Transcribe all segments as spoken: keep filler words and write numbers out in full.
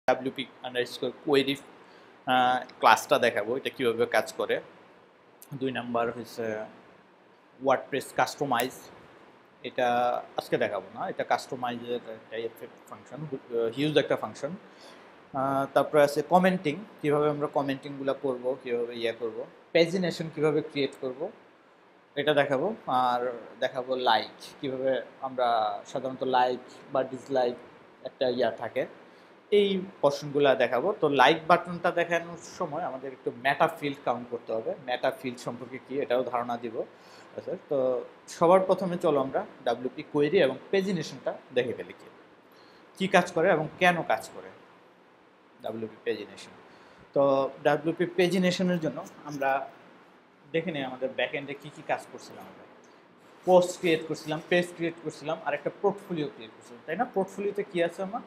WP underscore query ক্লাসটা দেখাবো এটা কীভাবে কাজ করে। দুই নাম্বার হচ্ছে ওয়ার্ডপ্রেস কাস্টমাইজ, এটা আজকে দেখাবো না, এটা কাস্টমাইজের একটা ফাংশন, হিউজ একটা ফাংশন। তারপরে আছে কমেন্টিং, কীভাবে আমরা কমেন্টিংগুলো করব, কীভাবে ইয়ে করব, পেজিনেশন কীভাবে ক্রিয়েট করব এটা দেখাবো। আর দেখাবো লাইক, কীভাবে আমরা সাধারণত লাইক বা ডিসলাইক একটা ইয়া থাকে, এই পোর্শনগুলো দেখাবো। তো লাইক বাটনটা দেখানোর সময় আমাদের একটু মেটা ফিল্ড কাউন্ট করতে হবে, মেটা ফিল্ড সম্পর্কে কি এটাও ধারণা দিব। আচ্ছা, তো সবার প্রথমে চলো আমরা ডাব্লিউপি কোয়েরি এবং পেজিনেশনটা দেখে ফেলি কি কী কাজ করে এবং কেন কাজ করে ডাব্লিউপি পেজিনেশন। তো ডাব্লিউপি পেজিনেশনের জন্য আমরা দেখে নিই আমাদের ব্যাকএন্ডে কী কী কাজ করছিলাম। আমরা পোস্ট ক্রিয়েট করছিলাম, পেজ ক্রিয়েট করছিলাম, আর একটা পোর্টফোলিও ক্রিয়েট করছিলাম, তাই না? পোর্টফোলিওতে কী আছে আমার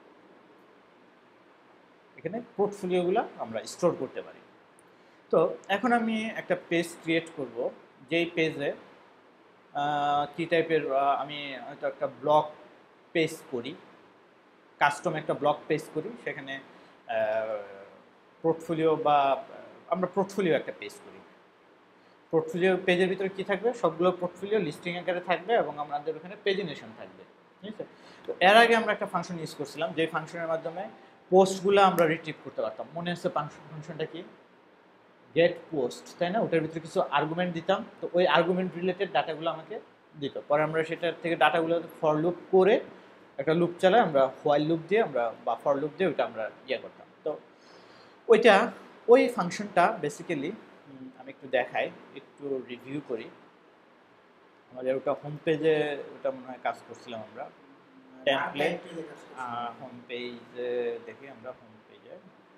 এখানে পোর্টফোলিওগুলো আমরা স্টোর করতে পারি। তো এখন আমি একটা পেজ ক্রিয়েট করব, যেই পেজে কী টাইপের আমি হয়তো একটা ব্লগ পেজ করি, কাস্টম একটা ব্লগ পেজ করি, সেখানে পোর্টফোলিও বা আমরা পোর্টফোলিও একটা পেজ করি। পোর্টফোলিও পেজের ভিতরে কী থাকবে, সবগুলো পোর্টফোলিও লিস্টিং আকারে থাকবে এবং আমাদের ওখানে পেজিনেশন থাকবে, ঠিক আছে? তো এর আগে আমরা একটা ফাংশন ইউজ করছিলাম, যে ফাংশনের মাধ্যমে পোস্টগুলো আমরা রিট্রিভ করতে পারতাম। মনে আছে ফাংশনটা কি? গেট পোস্ট, তাই না? ওটার ভিতরে কিছু আর্গুমেন্ট দিতাম, তো ওই আর্গুমেন্ট রিলেটেড ডাটাগুলো আমাকে দিত। পরে আমরা সেটার থেকে ডাটাগুলো ফর লুপ করে একটা লুপ চালাই, আমরা হোয়াইল লুপ দিয়ে আমরা বা ফর লুপ দিয়ে ওইটা আমরা ইয়ে করতাম। তো ওইটা ওই ফাংশনটা বেসিক্যালি আমি একটু দেখাই, একটু রিভিউ করি। আমাদের ওটা হোম পেজে ওটা মনে হয় কাজ করছিলাম আমরা, টেমপ্লেট হোম পেজে দেখি আমরা হোম পেজে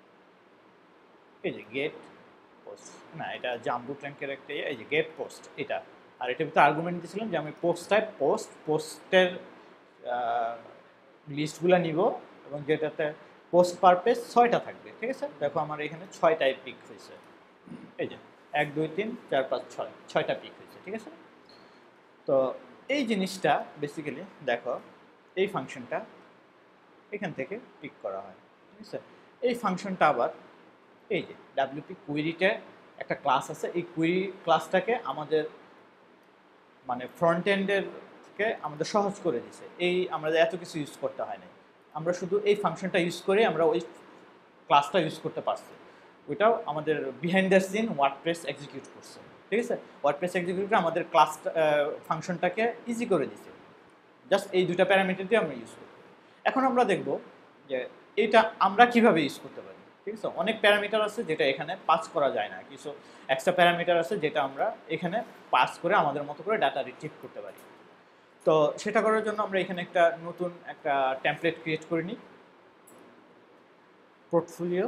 এই যে গেট পোস্ট, না এটা জাম্বু ট্র্যাঙ্কের একটা, এই যে গেট পোস্ট এটা। আর এটার ভিতরে আর্গুমেন্ট দিয়েছিলাম যে আমি পোস্ট টাইপ পোস্ট পোস্টের লিস্টগুলো নিব এবং যেটাতে পোস্ট পার পেজ ছয়টা থাকবে, ঠিক আছে? দেখো আমার এখানে ছয় টাইপ পিক হয়েছে, এই যে এক দুই তিন চার পাঁচ ছয়, ছয়টা পিক হয়েছে, ঠিক আছে? তো এই জিনিসটা বেসিক্যালি দেখো এই ফাংশনটা এখান থেকে পিক করা হয়, ঠিক আছে? এই ফাংশনটা আবার এই যে ডাব্লিউপি কুয়েরিতে একটা ক্লাস আছে, এই কুয়েরি ক্লাসটাকে আমাদের মানে ফ্রন্ট এন্ডেরকে আমাদের সহজ করে দিছে। এই আমরা এত কিছু ইউজ করতে হয় না, আমরা শুধু এই ফাংশনটা ইউজ করে আমরা ওই ক্লাসটা ইউজ করতে পারছি। ওইটাও আমাদের behind the scene WordPress execute করছে, ঠিক আছে? ওয়ার্ডপ্রেস এক্সিকিউট আমাদের ক্লাস ফাংশনটাকে ইজি করে দিছে, জাস্ট এই দুইটা প্যারামিটার দিয়ে আমরা ইউজ করি। এখন আমরা দেখব যে এইটা আমরা কিভাবে ইউজ করতে পারি, ঠিক আছে? অনেক প্যারামিটার আছে যেটা এখানে পাস করা যায় না, কিছু এক্সট্রা প্যারামিটার আছে যেটা আমরা এখানে পাস করে আমাদের মতো করে ডাটা রিট্রিভ করতে পারি। তো সেটা করার জন্য আমরা এখানে একটা নতুন একটা টেমপ্লেট ক্রিয়েট করে নিই, portfolio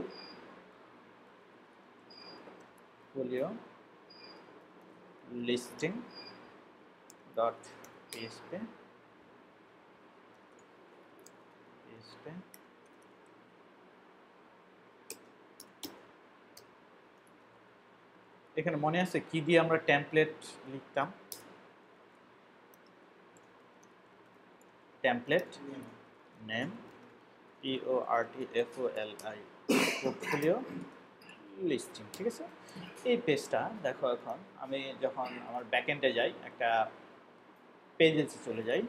folio listing dot PHP PHP এখানে মনে আছে কি দিয়ে আমরা টেমপ্লেট লিখতাম? Template name P O R T F O L I portfolio listing, ঠিক আছে? এই পেজটা দেখো, এখন আমি যখন আমার ব্যাকএন্ডে যাই, একটা পেজে চলে যাই,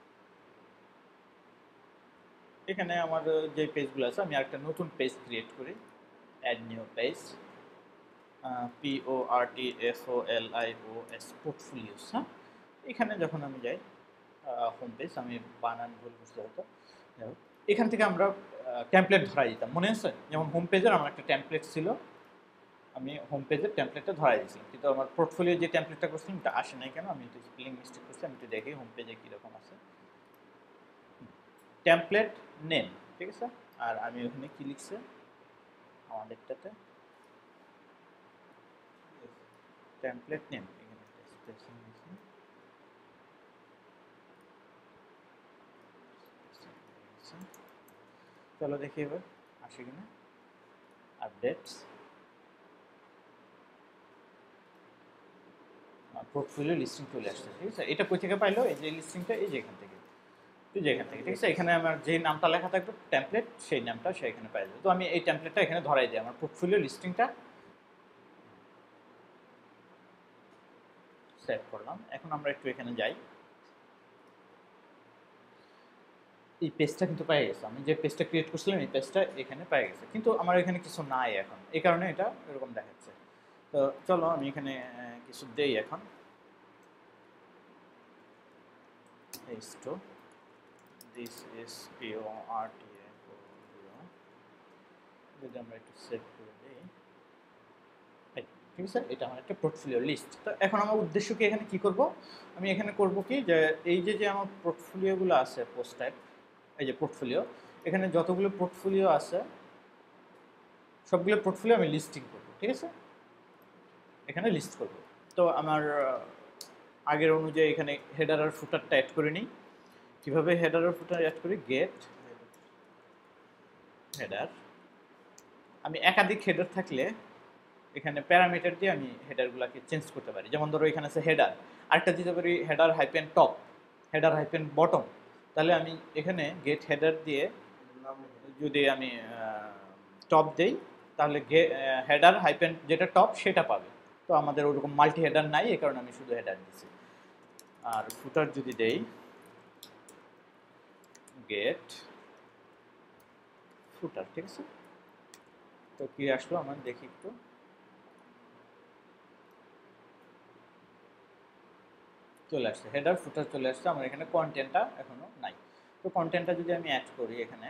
এখানে আমার যে পেজগুলো আছে আমি একটা নতুন পেজ ক্রিয়েট করি, add new page, P O R T F O L I O S portfolios. হ্যাঁ, এখানে যখন আমি যাই হোম পেজ, আমি বানান ভুল করতে হতো, এখান থেকে আমরা টেমপ্লেট ধরাই দিতাম। মনে আছে যেমন হোম পেজের আমার একটা টেমপ্লেট ছিল, আমি হোম পেজের টেমপ্লেটটা ধরাই দিয়েছিলাম, কিন্তু আমার পোর্টফোলিও যে টেমপ্লেটটা করছিলাম এটা আসে নাই কেন? আমি একটু স্পেলিং মিস্টেক করছি, আমি একটু দেখি হোম পেজে কীরকম আছে। টেমপ্লেট নেম, ঠিক আছে? আর আমি ওখানে কি লিখছে আমাদেরটাতে টেমপ্লেট নেম, এখানে স্পেসিং আছে, চলো দেখি এবার আসে কিনা। আপডেটস, পোর্টফোলিও লিস্টিং চলে আসছে, ঠিক আছে? এটা কই থেকে পাইলো? এই যে লিস্টিংটা, এই যে এখান থেকে, তুই যেখান থেকে, ঠিক আছে, এখানে আমার যে নামটা লেখা থাকবে টেমপ্লেট, সেই নামটা সে এখানে পাই যাবে। তো আমি এই টেমপ্লেটটা এখানে ধরাই দিই, আমার পোর্টফোলিও লিস্টিংটা সেট করলাম। এখন আমরা একটু এখানে যাই, এই পেজটা কিন্তু পেয়ে গেছে, আমি যে পেজটা ক্রিয়েট করছিলাম এই পেজটা এখানে পেয়ে গেছে, কিন্তু আমার এখানে কিছু নাই এখন, এই কারণে এটা এরকম দেখাচ্ছে। তো চলো আমি এখানে কিছু দেই এখন, এইচটো দিস ইজ পিও আর টি এ যদি আমরা একটু সেভ করে দিই, ঠিক আছে, এটা আমার একটা পোর্টফোলিও লিস্ট। তো এখন আমার উদ্দেশ্য কি, এখানে কি করব, আমি এখানে করব কি, যে এই যে যে আমার পোর্টফোলিওগুলো আছে পোস্ট টাইপ, এই যে পোর্টফোলিও, এখানে যতগুলো পোর্টফোলিও আছে সবগুলো পোর্টফোলিও আমি লিস্টিং করব, ঠিক আছে, এখানে লিস্ট করব। তো আমার আগের অনুযায়ী এখানে হেডার আর ফুটারটা অ্যাড করে নিই। কীভাবে হেডার আর ফুটার অ্যাড করি, গেট হেডার, আমি একাধিক হেডার থাকলে এখানে প্যারামিটার দিয়ে আমি হেডারগুলোকে চেঞ্জ করতে পারি। যেমন ধরো এখানে আছে হেডার, আরেকটা দিতে পারি header hyphen top, header hyphen bottom. তাহলে আমি এখানে গেট হেডার দিয়ে যদি আমি টপ দেই, তাহলে গে হেডার হাইপেন যেটা টপ সেটা পাবে। তো আমাদের ওরকম মাল্টি হেডার নাই, এই কারণে আমি শুধু হেডার দিচ্ছি। আর ফুটার যদি দেই গেট ফুটার, ঠিক আছে, তো কি আসলো আমার দেখি একটু, চলে আসছে হেডার ফুটার চলে আসছে, আমার এখানে কন্টেন্টটা এখনো নাই। তো কন্টেন্টটা যদি আমি অ্যাড করি এখানে,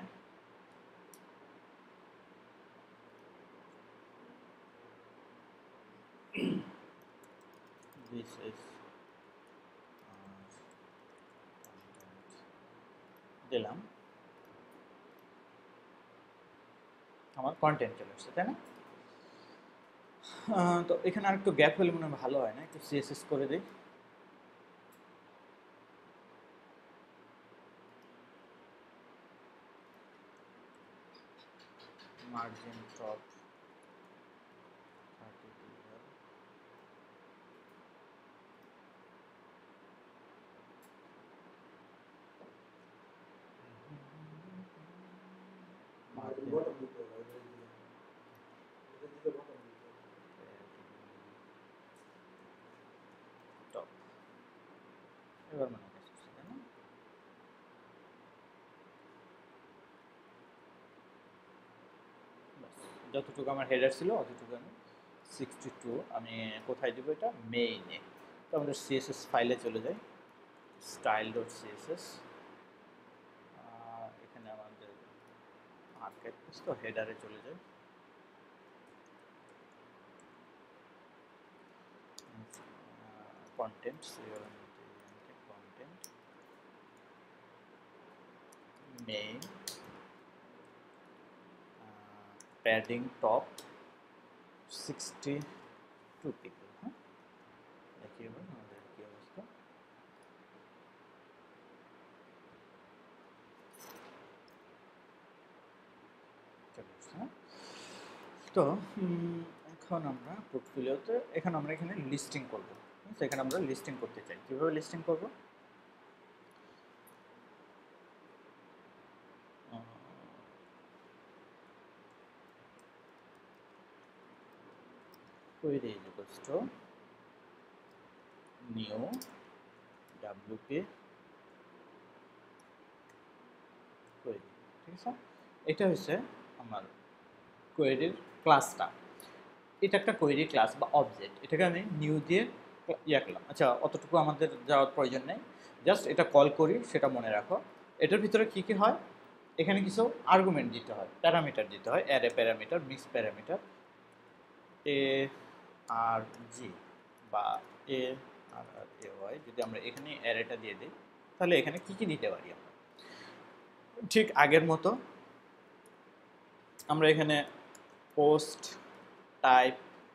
this is দিলাম, আমার কন্টেন্ট চলে আসছে, তাই না? তো এখানে আর একটু গ্যাপ হলে মনে হয় ভালো হয় না, একটু সিএসএস করে দিই, মার্জিন টপ এবার মনে হয় তাই না? যতটুকু আমার হেডার ছিল অতটুকু আমি সিক্সটি টু আমি কোথায় দেবো, এটা মেইনে। তো আমাদের সিএসএস ফাইলে চলে যাই, স্টাইল ডট সিএসএস, এখানে আমাদের আর্কাইভ তো হেডারে চলে যায়, content content main padding top sixty two pixel. হ্যাঁ, দেখি এবার আমাদের কি অবস্থা, হ্যাঁ। তো এখন আমরা পোর্টফোলিওতে এখন আমরা এখানে লিস্টিং করবো, এখানে আমরা লিস্টিং করতে চাই, কীভাবে লিস্টিং করবো, query is equals to new wp query, ঠিক আছে, এটা হচ্ছে আমার কোয়েরির ক্লাসটা, এটা একটা কোয়েরি ক্লাস বা অবজেক্ট, এটাকে আমি নিউ দিয়ে ইয়া করলাম। আচ্ছা, অতটুকু আমাদের যাওয়ার প্রয়োজন নেই, জাস্ট এটা কল করি সেটা মনে রাখো। এটার ভিতরে কী কী হয়, এখানে কিছু আর্গুমেন্ট দিতে হয়, প্যারামিটার দিতে হয়, array parameter, mix parameter, A R G বা এ আর এ ওয়াই, যদি আমরা এখানে অ্যারেটা দিয়ে দিই তাহলে এখানে কী কী দিতে পারি আমরা, ঠিক আগের মতো আমরা এখানে post type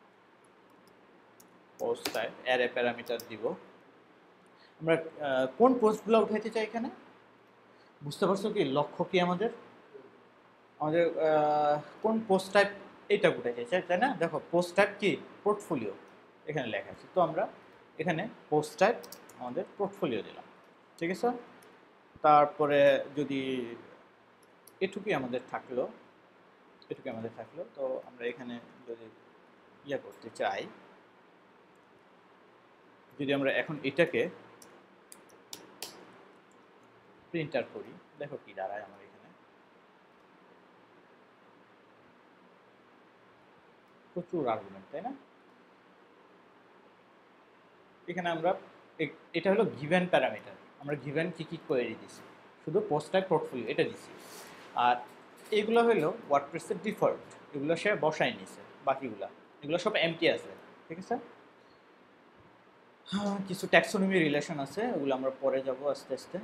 post type array parameter দিব। আমরা কোন পোস্টগুলো উঠাইতে চাই এখানে, বুঝতে পারছো কি লক্ষ্য কি আমাদের, আমাদের কোন পোস্ট টাইপ এইটা উঠাইতে চাই, তাই না? দেখো পোস্ট টাইপ কি পোর্টফোলিও এখানে লেখা আছে, তো আমরা এখানে পোস্ট টাইপ আমাদের পোর্টফোলিও দিলাম, ঠিক আছে। তারপরে যদি এটুকুই আমাদের থাকলো, এটুকুই আমাদের থাকলো তো আমরা এখানে যদি ইয়ে করতে চাই, যদি আমরা এখন এটাকে প্রিন্টার করি, দেখো কি দাঁড়ায় আমার এখানে। প্রচুর আর্গুমেন্ট, তাই না? এখানে আমরা এটা হলো গিভেন প্যারামিটার, আমরা গিভেন কি কি কোয়েরি দিছি, শুধু পোস্ট টাইপ পোর্টফোলিও এটা দিছি। আর এগুলো হলো ওয়ার্ডপ্রেসের ডিফল্ট, এগুলো সে বসাই নিছে, বাকিগুলা এগুলো সব এমটি আছে, ঠিক আছে। হ্যাঁ, কিছু ট্যাক্সোনমি রিলেশন আছে, ওগুলো আমরা পরে যাব আস্তে আস্তে।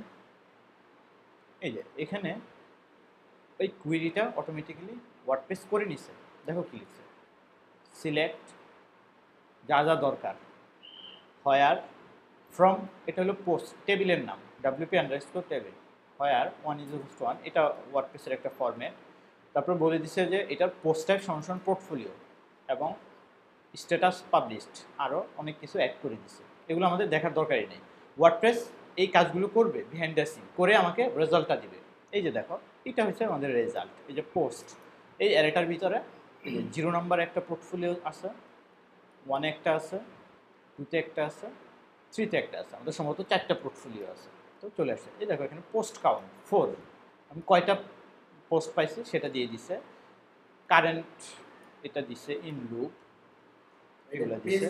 এই যে এখানে ওই কুইরিটা অটোমেটিক্যালি ওয়ার্ডপ্রেস করে নিছে, দেখো কি লিখছে, সিলেক্ট যা যা দরকার, হোয়ার ফ্রম, এটা হলো পোস্ট টেবিলের নাম, WP underscore table, where one is equals to one, এটা ওয়ার্ডপ্রেসের একটা ফরম্যাট। তারপর বলে দিছে যে এটার পোস্ট টাইপ সংশোধন পোর্টফোলিও এবং স্ট্যাটাস পাবলিশড, আরও অনেক কিছু অ্যাড করে দিছে, এগুলো আমাদের দেখার দরকারই নেই। ওয়ার্ডপ্রেস এই কাজগুলো করবে বিহাইন্ড দ্য সিন, করে আমাকে রেজাল্টটা দিবে। এই যে দেখো, এটা হচ্ছে আমাদের রেজাল্ট, এই যে পোস্ট, এই অ্যারেটার ভিতরে জিরো নাম্বার একটা পোর্টফোলিও আছে, ওয়ানে একটা আছে, টুতে একটা আছে, থ্রিতে একটা আছে, আমাদের সম্ভবত চারটা পোর্টফোলিও আছে। তো চলে আসছে, এই দেখো এখানে পোস্ট কাউন্ট ফোর, আমি কয়টা পোস্ট পাইছি সেটা দিয়ে দিছে, কারেন্ট এটা দিছে, ইন লুপ এগুলো দিছে।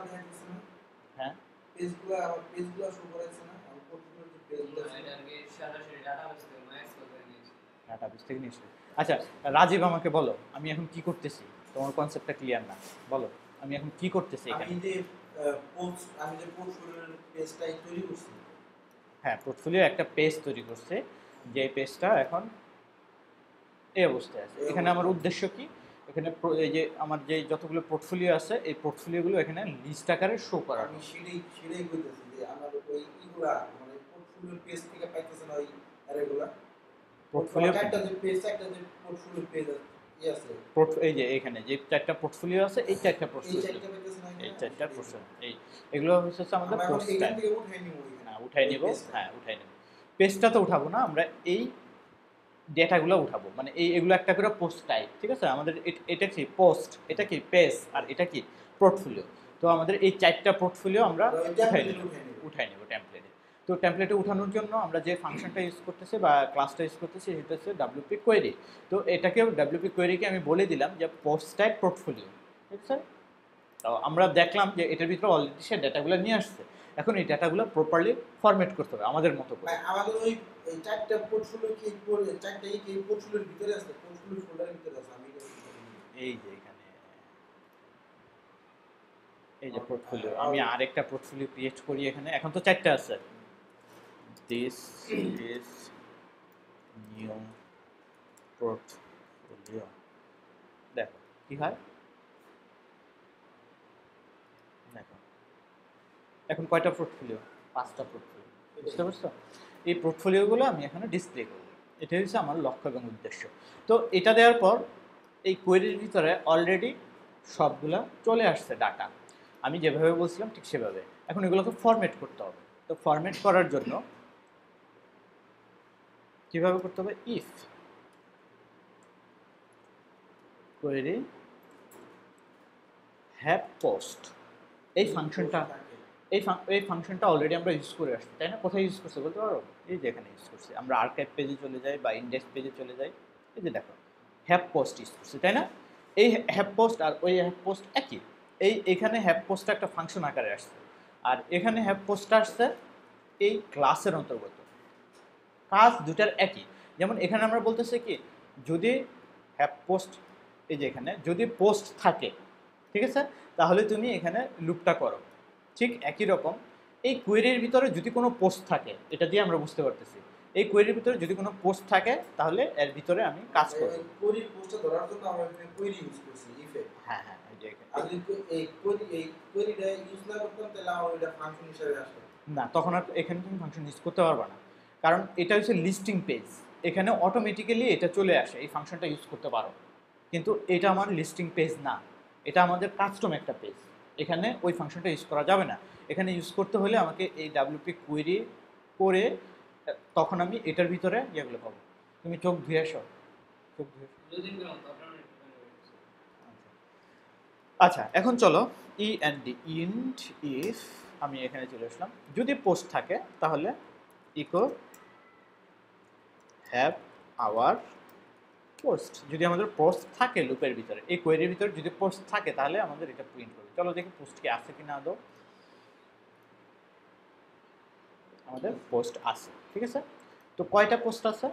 হ্যাঁ, পেজগুলো আমার পেজগুলো শো করেছে না, আমার পোর্টফোলিওর যে পেজগুলো আছে এটাকে সরাসরি ডাটাবেস থেকে ম্যাচ করে নিয়েছি, ডাটাবেস থেকে নিয়েছি। আচ্ছা রাজীব, আমাকে বলো আমি এখন কি করতেছি, তোমার কনসেপ্টটা ক্লিয়ার না, বলো আমি এখন কি করতেছি এখানে। আমি যে পোস্ট আমি যে পোর্টফোলিওর পেজটাই তৈরি করছি, হ্যাঁ পোর্টফোলিও একটা পেজ তৈরি করছে, যে পেজটা এখন এই অবস্থায় আছে। এখানে আমার উদ্দেশ্য কি, এখানে এই যে আমার যে যতগুলো পোর্টফোলিও আছে এই পোর্টফোলিওগুলো এখানে লিস্ট আকারে শো করা। আমি সেটাই সেটাই কইতেছি যে আমার ওই ইগুলা মানে পোর্টফোলিও পেজ থেকে পাইতেছেন ওই আরেগুলা পোর্টফোলিও একটা যে পেজ একটা যে পোর্টফোলিও পেজ আছে, এই যে এখানে যে চারটা পোর্টফোলিও আছে এই চারটা পোর্টফোলিও, এই চারটা পোর্টফোলিও, এই এগুলো হচ্ছে আমাদের পোস্ট টাইপ। হ্যাঁ উঠাই নিব, হ্যাঁ উঠাই নিব। পেজটা তো উঠাবো না, আমরা এই ডেটাগুলো উঠাবো, মানে এই এগুলো একটা করে পোস্ট টাইপ, ঠিক আছে। আমাদের এটা কি পোস্ট, এটা কি পেজ, আর এটা কি পোর্টফোলিও। তো আমাদের এই চারটা পোর্টফোলিও আমরা উঠাই নিব, উঠাই নিব টেমপ্লেটে। তো টেমপ্লেটে উঠানোর জন্য আমরা যে ফাংশনটা ইউজ করতেছি বা ক্লাসটা ইউজ করতেছি সেটা হচ্ছে ডাব্লিউপি কোয়েরি। তো এটাকে ডাব্লিউপি কোয়েরিকে আমি বলে দিলাম যে পোস্ট টাইপ পোর্টফোলিও, ঠিক আছে। তো আমরা দেখলাম যে এটার ভিতরে অলরেডি সে ডেটাগুলো নিয়ে আসছে, এখন এই ডেটাগুলো প্রপারলি ফরম্যাট করতে হবে আমাদের মতো করে। আমাদের ওই এই চারটা পোর্টফোলিও কি পড়ে চারটাই কি পোর্টফোলিওর ভিতরে আছে, পোর্টফোলিও ফোল্ডারের ভিতরে আছে। আমি এই যে এখানে এই যে পোর্টফোলিও, আমি আরেকটা পোর্টফোলিও ক্রিয়েট করি এখানে, এখন তো চারটা আছে। দিস ইজ নিউ পোর্টফোলিও, দেখো কি হয়, দেখো এখন কয়টা পোর্টফোলিও, পাঁচটা পোর্টফোলিও, বুঝতে পারছো। এই পোর্টফোলিওগুলো আমি এখানে ডিসপ্লে করব, এটা হচ্ছে আমার লক্ষ্য এবং উদ্দেশ্য। তো এটা দেওয়ার পর এই কোয়েরির ভিতরে অলরেডি সবগুলা চলে আসছে ডাটা, আমি যেভাবে বলছিলাম ঠিক সেভাবে। এখন এগুলোকে ফরম্যাট করতে হবে। তো ফরম্যাট করার জন্য কিভাবে করতে হবে, ইফ কোয়েরি হ্যাভ পোস্ট, এই ফাংশনটা এই এই ফাংশনটা অলরেডি আমরা ইউজ করে আসছি, তাই না। কোথায় ইউজ করছি বলতে পারো, এই যে এখানে ইউজ করছি, আমরা আর্কাইভ পেজে চলে যাই বা ইন্ডেক্স পেজে চলে যাই, এই যে দেখো হ্যাভ পোস্ট ইউজ করছি, তাই না। এই হ্যাভ পোস্ট আর ওই হ্যাভ পোস্ট একই, এই এখানে হ্যাভ পোস্টটা একটা ফাংশন আকারে আসছে, আর এখানে হ্যাভ পোস্টটা আসছে এই ক্লাসের অন্তর্গত। কাজ দুটার একই, যেমন এখানে আমরা বলতেছি কি, যদি হ্যাভ পোস্ট, এই যে এখানে যদি পোস্ট থাকে, ঠিক আছে, তাহলে তুমি এখানে লুপটা করো। ঠিক একই রকম এই কোয়েরির ভিতরে যদি কোনো পোস্ট থাকে, এটা দিয়ে আমরা বুঝতে পারতেছি এই কোয়েরির ভিতরে যদি কোনো পোস্ট থাকে তাহলে এর ভিতরে আমি কাজ করব। কোয়েরির পোস্টটা ধরার জন্য আমরা এখানে কোয়েরি ইউজ করছি, ইফে। হ্যাঁ হ্যাঁ, এই যে এখানে আমি এই কোয়েরি এই কোয়েরিটা ইউজ না করতাম তাহলে আমার এটা ফাংশন হিসেবে আসতো না, তখন আর এখানে তুমি ফাংশন ইউজ করতে পারবে না, কারণ এটা হচ্ছে লিস্টিং পেজ, এখানে অটোমেটিক্যালি এটা চলে আসে, এই ফাংশনটা ইউজ করতে পারো। কিন্তু এটা আমার লিস্টিং পেজ না, এটা আমাদের কাস্টম একটা পেজ, এখানে ওই ফাংশনটা ইউজ করা যাবে না। এখানে ইউজ করতে হলে আমাকে এই ডাব্লিউপি কোয়েরি করে তখন আমি এটার ভিতরে ইয়েগুলো পাবো। তুমি চোখ ধুয়ে আসো, চোখ ধুয়ে আচ্ছা। এখন চলো E and D int if, আমি এখানে চলে আসলাম, যদি পোস্ট থাকে তাহলে ইকো হ্যাভ আওয়ার পোস্ট। যদি আমাদের পোস্ট থাকে লুপের ভিতরে, এই কোয়েরির ভিতরে যদি পোস্ট থাকে তাহলে আমাদের এটা প্রিন্ট করবে। চলো দেখি পোস্ট কি আছে কিনা আদৌ। আমাদের পোস্ট আছে, ঠিক আছে। তো কয়টা পোস্ট আছে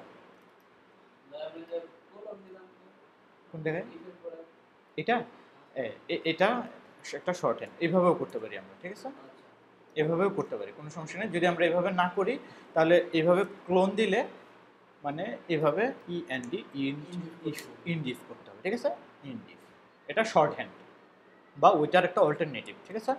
কোন জায়গায়? এটা এটা একটা শর্ট হ্যান্ড, এইভাবেও করতে পারি আমরা, ঠিক আছে, এভাবেও করতে পারি, কোনো সমস্যা নেই। যদি আমরা এভাবে না করি তাহলে এভাবে ক্লোন দিলে মানে এভাবে ই অ্যান্ড ডি ইনডিফ করতে হবে, ঠিক আছে, ইনডিফ। এটা শর্ট হ্যান্ড বা ওইটার একটা অল্টারনেটিভ, ঠিক আছে।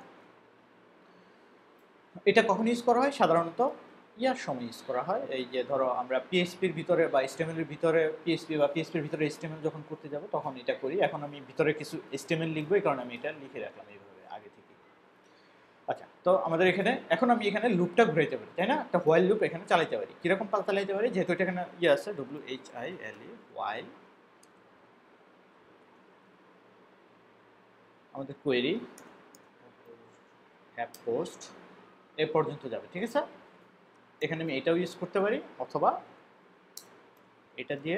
এটা কখন ইউজ করা হয়? সাধারণত ইয়ার সময় ইউজ করা হয়, এই যে ধরো আমরা পিএইচপির ভিতরে বা এইচটিএমএল এর ভিতরে পিএইচপি বা পিএইচপির ভিতরে এইচটিএমএল যখন করতে যাব তখন এটা করি। এখন আমি ভিতরে কিছু এইচটিএমএল লিখবো, এই কারণে আমি এটা লিখে রাখলাম এইভাবে আগে থেকে। আচ্ছা, তো আমাদের এখানে এখন আমি এখানে লুপটা ঘুরাইতে পারি, তাই না? একটা হোয়াইল লুপ এখানে চালাইতে পারি। কিরকম চালাইতে পারি? যেহেতু এটা এখানে ইয়ে আছে W H I L E while, আমাদের কোয়েরি হ্যাভ পোস্ট এ পর্যন্ত যাবে, ঠিক আছে। এখানে আমি এটাও ইউজ করতে পারি অথবা এটা দিয়ে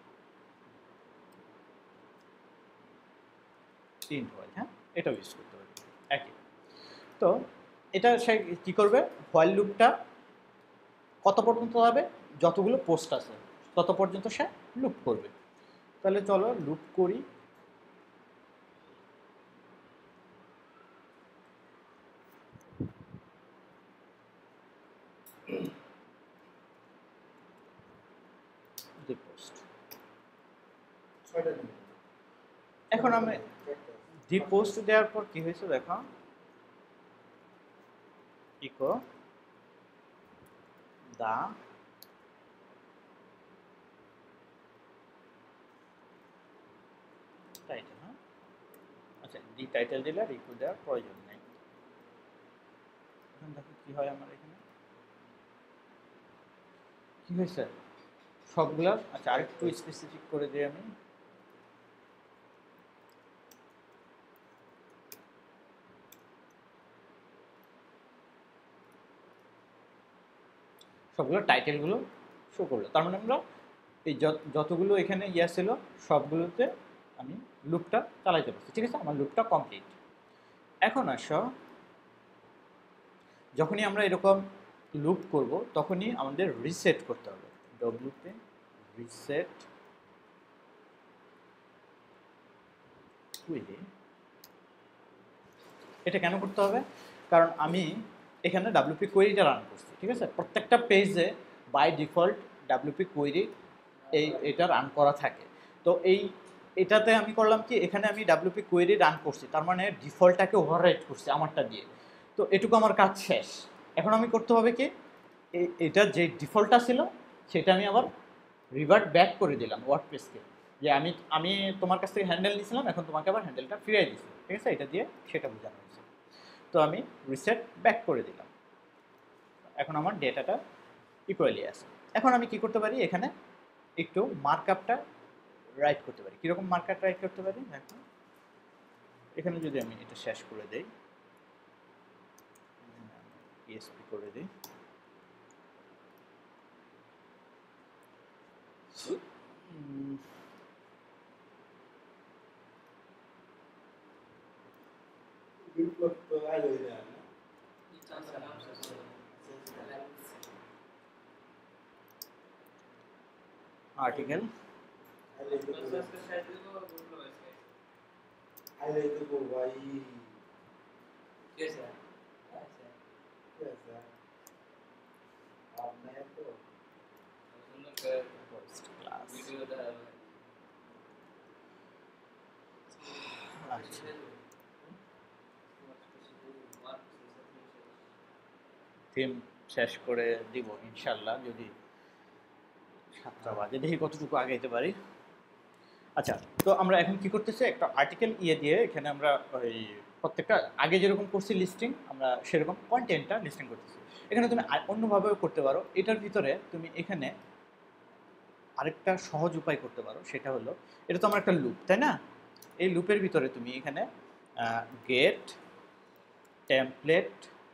প্রিন্ট হয়, হ্যাঁ, এটাও ইউজ করতে পারি একই। তো এটা সে কী করবে? হোয়াইল লুপটা কত পর্যন্ত যাবে? যতগুলো পোস্ট আছে তত পর্যন্ত সে লুপ করবে। তাহলে চলো লুপ করি। পোস্ট এখন আমি ডি পোস্ট দেওয়ার পর কি হয়েছে দেখো, ইকো দা টাইটেল, হ্যাঁ, আচ্ছা ডি টাইটেল দিলে আর ইকো দেওয়ার প্রয়োজন নেই। এখন দেখো কি হয় আমার এখানে, কি হয়েছে সবগুলা। আচ্ছা আরেকটু স্পেসিফিক করে দিই আমি, সবগুলো টাইটেলগুলো শো করলো। তার মানে আমরা এই যতগুলো এখানে ইয়া ছিল সবগুলোতে আমি লুপটা চালাইতে পারছি, ঠিক আছে, আমার লুপটা কমপ্লিট। এখন আসো, যখনই আমরা এরকম লুপ করব তখনই আমাদের রিসেট করতে হবে। ডব্লিউতে রিসেট কুইরি, এটা কেন করতে হবে? কারণ আমি এখানে ডাব্লিউপি কোয়েরিটা রান করছি, ঠিক আছে। প্রত্যেকটা পেজে বাই ডিফল্ট ডাব্লিউপি কোয়েরি এই এটা রান করা থাকে। তো এই এটাতে আমি করলাম কি, এখানে আমি ডাব্লিউপি কোয়েরি রান করছি, তার মানে ডিফল্টটাকে ওভাররাইট করছি আমারটা দিয়ে। তো এটুকু আমার কাজ শেষ। এখন আমি করতে হবে কি, এটা যে ডিফল্টটা ছিল সেটা আমি আবার রিভার্ট ব্যাক করে দিলাম ওয়ার্ডপ্রেসকে, যে আমি আমি তোমার কাছ থেকে হ্যান্ডেল নিয়েছিলাম, এখন তোমাকে আবার হ্যান্ডেলটা ফিরিয়ে দিচ্ছি, ঠিক আছে, এটা দিয়ে সেটা বোঝানো হয়েছে। তো আমি রিসেট ব্যাক করে দিলাম, এখন আমার ডেটাটা ইকুয়ালি আছে। এখন আমি কি করতে পারি, এখানে একটু মার্কআপটা রাইট করতে পারি। কীরকম মার্কআপ রাইট করতে পারি দেখো, এখানে যদি আমি এটা শেষ করে দেই, পিএসপি করে দিই, आर्टिकल থিম শেষ করে দিব ইনশাল্লাহ, যদি সাতটা বাজে, দেখি কতটুকু আগাইতে পারি। আচ্ছা, তো আমরা এখন কি করতেছি, একটা আর্টিকেল ইয়ে দিয়ে এখানে আমরা ওই প্রত্যেকটা আগে যেরকম করছি লিস্টিং, আমরা সেরকম কন্টেন্টটা লিস্টিং করতেছি। এখানে তুমি আ- অন্যভাবেও করতে পারো। এটার ভিতরে তুমি এখানে আরেকটা সহজ উপায় করতে পারো, সেটা হলো, এটা তো আমার একটা লুপ, তাই না? এই লুপের ভিতরে তুমি এখানে গেট টেমপ্লেট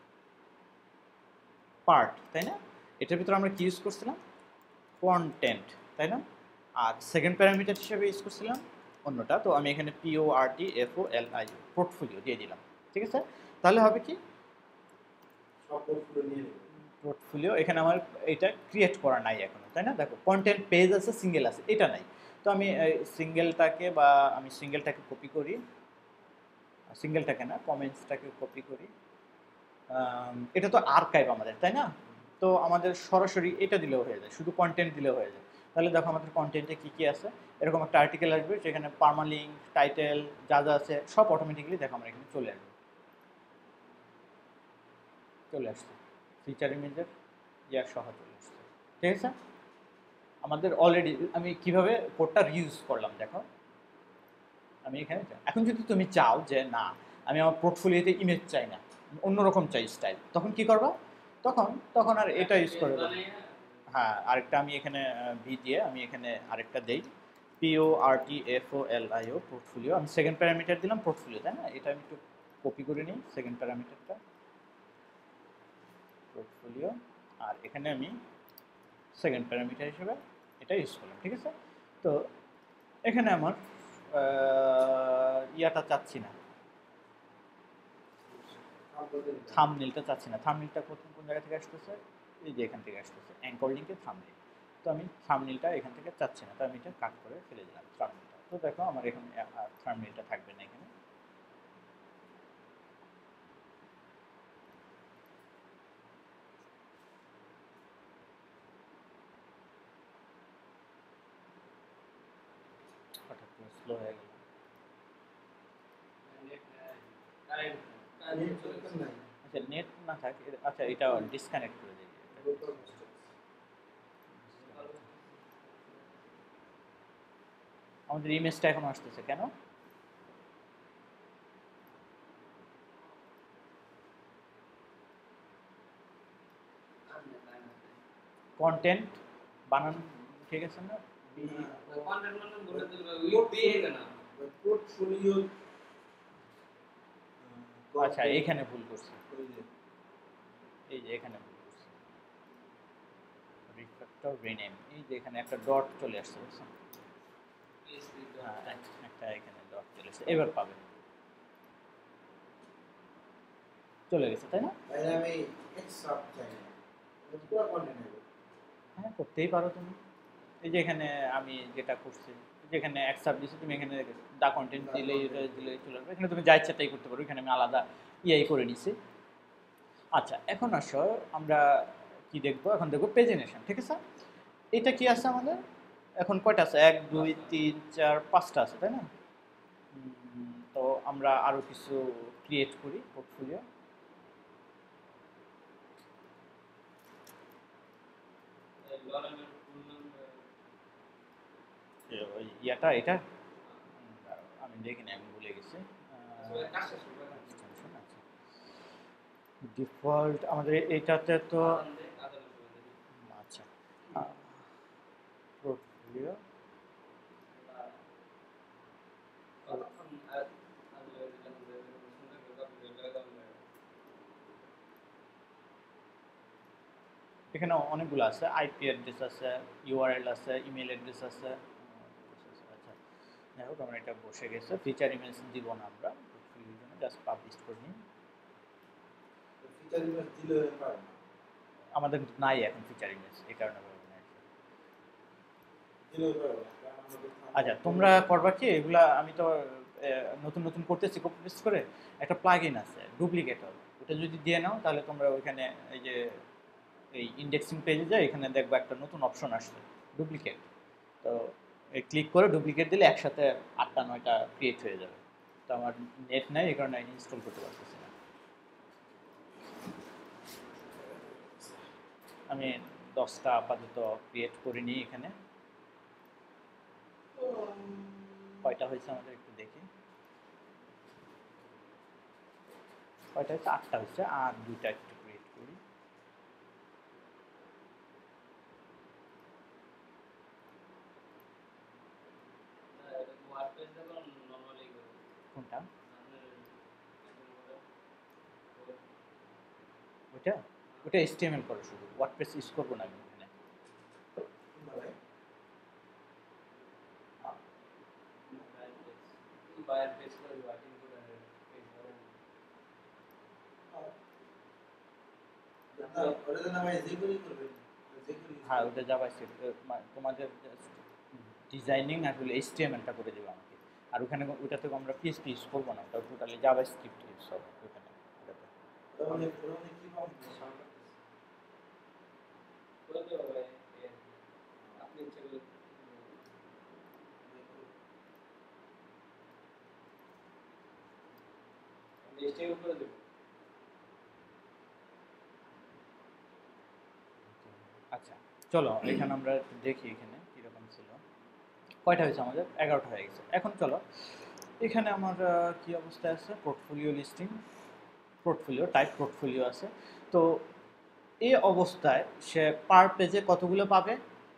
পার্ট, তাই না? এটার ভিতরে আমরা কি ইউজ করছিলাম, কন্টেন্ট, তাই না? আর সেকেন্ড প্যারামিটার হিসেবে ইউজ করছিলাম অন্যটা। তো আমি এখানে PO R T F O L I portfolio দিয়ে দিলাম, ঠিক আছে? তাহলে হবে কি, সব পোর্টফোলিও নিয়ে নেবে। পোর্টফোলিও এখানে আমার এটা ক্রিয়েট করা নাই এখনো, তাই না? দেখো কন্টেন্ট পেজ আছে, সিঙ্গেল আছে, এটা নাই। তো আমি সিঙ্গেলটাকে বা আমি সিঙ্গেলটাকে কপি করি, সিঙ্গেলটাকে না, কমেন্টসটাকে কপি করি। আম, এটা তো আর্কাইভ আমাদের, তাই না? তো আমাদের সরাসরি এটা দিলেও হয়ে যায়, শুধু কন্টেন্ট দিলেও হয়ে যায়। তাহলে দেখো আমাদের কন্টেন্টে কী কী আছে, এরকম একটা আর্টিকেল আসবে যেখানে পার্মালিঙ্ক, টাইটেল, যা যা আছে সব অটোমেটিক্যালি দেখো আমার এখানে চলে আসবে, চলে আসছে ফিচার ইমেজের ইয়ার সহ চলে আসছে, ঠিক আছে? আমাদের অলরেডি আমি কিভাবে কোডটা রিউজ করলাম দেখো। আমি এখানে এখন যদি তুমি চাও যে না, আমি আমার পোর্টফোলিওতে ইমেজ চাই না, অন্যরকম চাই স্টাইল, তখন কি করবা? তখন তখন আর এটা ইউজ করে দেবো। হ্যাঁ, আরেকটা আমি এখানে ভি দিয়ে আমি এখানে আরেকটা দেই, PO R T F O L I O portfolio. আমি সেকেন্ড প্যারামিটার দিলাম পোর্টফোলিও, তাই না? এটা আমি একটু কপি করে নিই সেকেন্ড প্যারামিটারটা, পোর্টফোলিও। আর এখানে আমি সেকেন্ড প্যারামিটার হিসেবে এটা ইউজ করলাম, ঠিক আছে? তো এখানে আমার ইয়াটা চাচ্ছি না, থাম্বনেইলটা চাচ্ছি না। থাম্বনেইলটা কোন কোন জায়গা থেকে আসতেছে, এই যে এখান থেকে আসতেছে, অ্যাঙ্কর লিঙ্কের থাম্বনেইল। তো আমি থাম্বনেইলটা এখান থেকে চাচ্ছি না, তো আমি এটা কাট করে ফেলে দিলাম থাম্বনেইলটা। তো দেখো আমার এখানে থাম্বনেইলটা থাকবে না এখানে। হঠাৎ করে স্লো হয়ে গেল। আচ্ছা, নেট না থাকে, আচ্ছা এটা ডিসকানেক্ট করে দিই। আমাদের ইমেজটা এখন আসতেছে কেন? কন্টেন্ট বানান ঠিক আছে না? পোর্টফোলিও আচ্ছা, এইখানে ভুল করছি, এই যে এখানে ভুল করছি, রিফ্যাক্টর রিনেম, এই যে এখানে একটা ডট চলে আসছে, বুঝছেন? হ্যাঁ, একটা এখানে ডট চলে আসছে, এবার পাবে, চলে গেছে, তাই না? তাহলে আমি এক্সট্রাক্ট চাই না, পুরো কন্টেন্ট নেব। হ্যাঁ, করতেই পারো তুমি। এই যে এখানে আমি যেটা করছি, যেখানে অ্যাকসেপ্ট দিচ্ছি, তুমি এখানে দা কন্টেন্ট দিলেই এটা দিলেই চলে আসবে। এখানে তুমি যা ইচ্ছা তাই করতে পারো, এখানে আমি আলাদা ইআই করে নিছি। আচ্ছা, এখন আসো আমরা কি দেখবো, এখন দেখবো পেজিনেশন, ঠিক আছে? এটা কি আছে আমাদের এখন, কয়টা আছে, এক দুই তিন চার পাঁচটা আছে, তাই না? উম, তো আমরা আরো কিছু ক্রিয়েট করি পোর্টফোলিও। ওই ইয়াটা এটা উম, দাঁড়াও, আমি দেখিনি, আমি ভুলে গেছি। ডিফল্ট আমাদের এইটাতে তো, আচ্ছা, পোর্টফোলিও এখানে অনেকগুলো আছে, আইপি অ্যাড্রেস আছে, ইউআরএল আছে, ইমেল অ্যাড্রেস আছে। আচ্ছা, যাই হোক, আমরা এটা বসে গেছে, ফিচার ইমেজ দিব না আমরা পোর্টফোলিওর জন্য, জাস্ট পাবলিশ করে নিই। ফিচার ইমেজ দিলে পারে না, আমাদের নাই এখন ফিচার ইমেজ, এই কারণে বলবো না। দিলে পারে না, কারণ আমাদের আচ্ছা, তোমরা করবা কি এগুলা, আমি তো আহ, নতুন নতুন করতেছি কপি পেস্ট করে, একটা প্লাগইন আছে ডুপ্লিকেটর, ওটা যদি দিয়ে নাও তাহলে তোমরা ওইখানে এই যে এই ইন্ডেক্সিং পেজে যায়, এখানে দেখবা একটা নতুন অপশন আসছে ডুপ্লিকেট। তো এই ক্লিক করে ডুপ্লিকেট দিলে একসাথে আটটা নয়টা ক্রিয়েট হয়ে যাবে। তো আমার নেট নাই, এই কারণে ইনস্টল করতে পারতেছি না। আমি দশটা আপাতত ক্রিয়েট করে নিই এখানে। কয়টা হয়েছে আমাদের একটু দেখি। কয়টা হচ্ছে? আটটা হচ্ছে, আর দুইটা একটু ক্রিয়েট করি। কোনটা? ওইটা ওটা এইচটিএমএল করে শুধু, ওয়ার্ডপ্রেস ইউজ করবো না আমি এখানে। হ্যাঁ, ওটা জাভাস্ক্রিপ্ট, তোমাদের ডিজাইনিং আসলে এইচটিএমএলটা করে দেবে আমাকে। আর ওখানে ওটা থেকে আমরা পিএইচপি ইউজ করবো না, ওটা টোটালি জাভাস্ক্রিপ্ট ইউজ হবে ওখানে ওটাতে। আচ্ছা চলো এখানে আমরা একটু দেখি এখানে কীরকম ছিল। কয়টা হয়েছে আমাদের? এগারোটা হয়ে গেছে। এখন চলো এখানে আমার আহ, কি অবস্থায় আছে, portfolio listing, portfolio type portfolio আছে। তো এই অবস্থায় সে পার পেজে কতগুলো পাবে,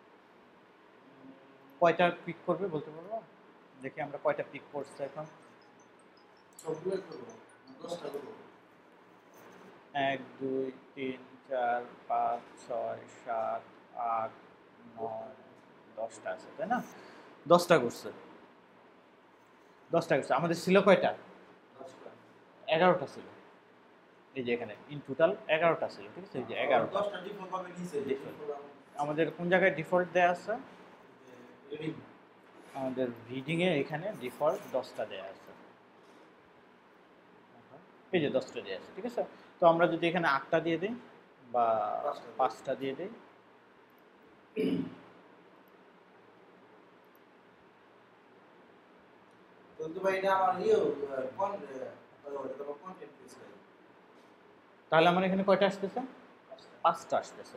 কয়টা পিক করবে বলতে পারবো? দেখি আমরা কয়টা পিক করছে এখন। এক দুই তিন চার পাঁচ ছয় সাত আট নয় দশটা আছে, তাই না? দশটা করছে, দশটা করছে। আমাদের ছিল কয়টা? এগারোটা ছিল। এই যে এখানে ইন টোটাল এগারোটা ছিল, ঠিক আছে? এই যে এগারোটা। আমাদের কোন জায়গায় ডিফল্ট দেয়া আছে? আমাদের রিডিংয়ে এখানে ডিফল্ট দশটা দেয়া আছে, এই যে দশটা দেয়া আছে, ঠিক আছে? তো আমরা যদি এখানে আটটা দিয়ে দিই বা পাঁচটা দিয়ে দিই, তাহলে আমার এখানে কয়টা আসতেছে? পাঁচটা আসতেছে।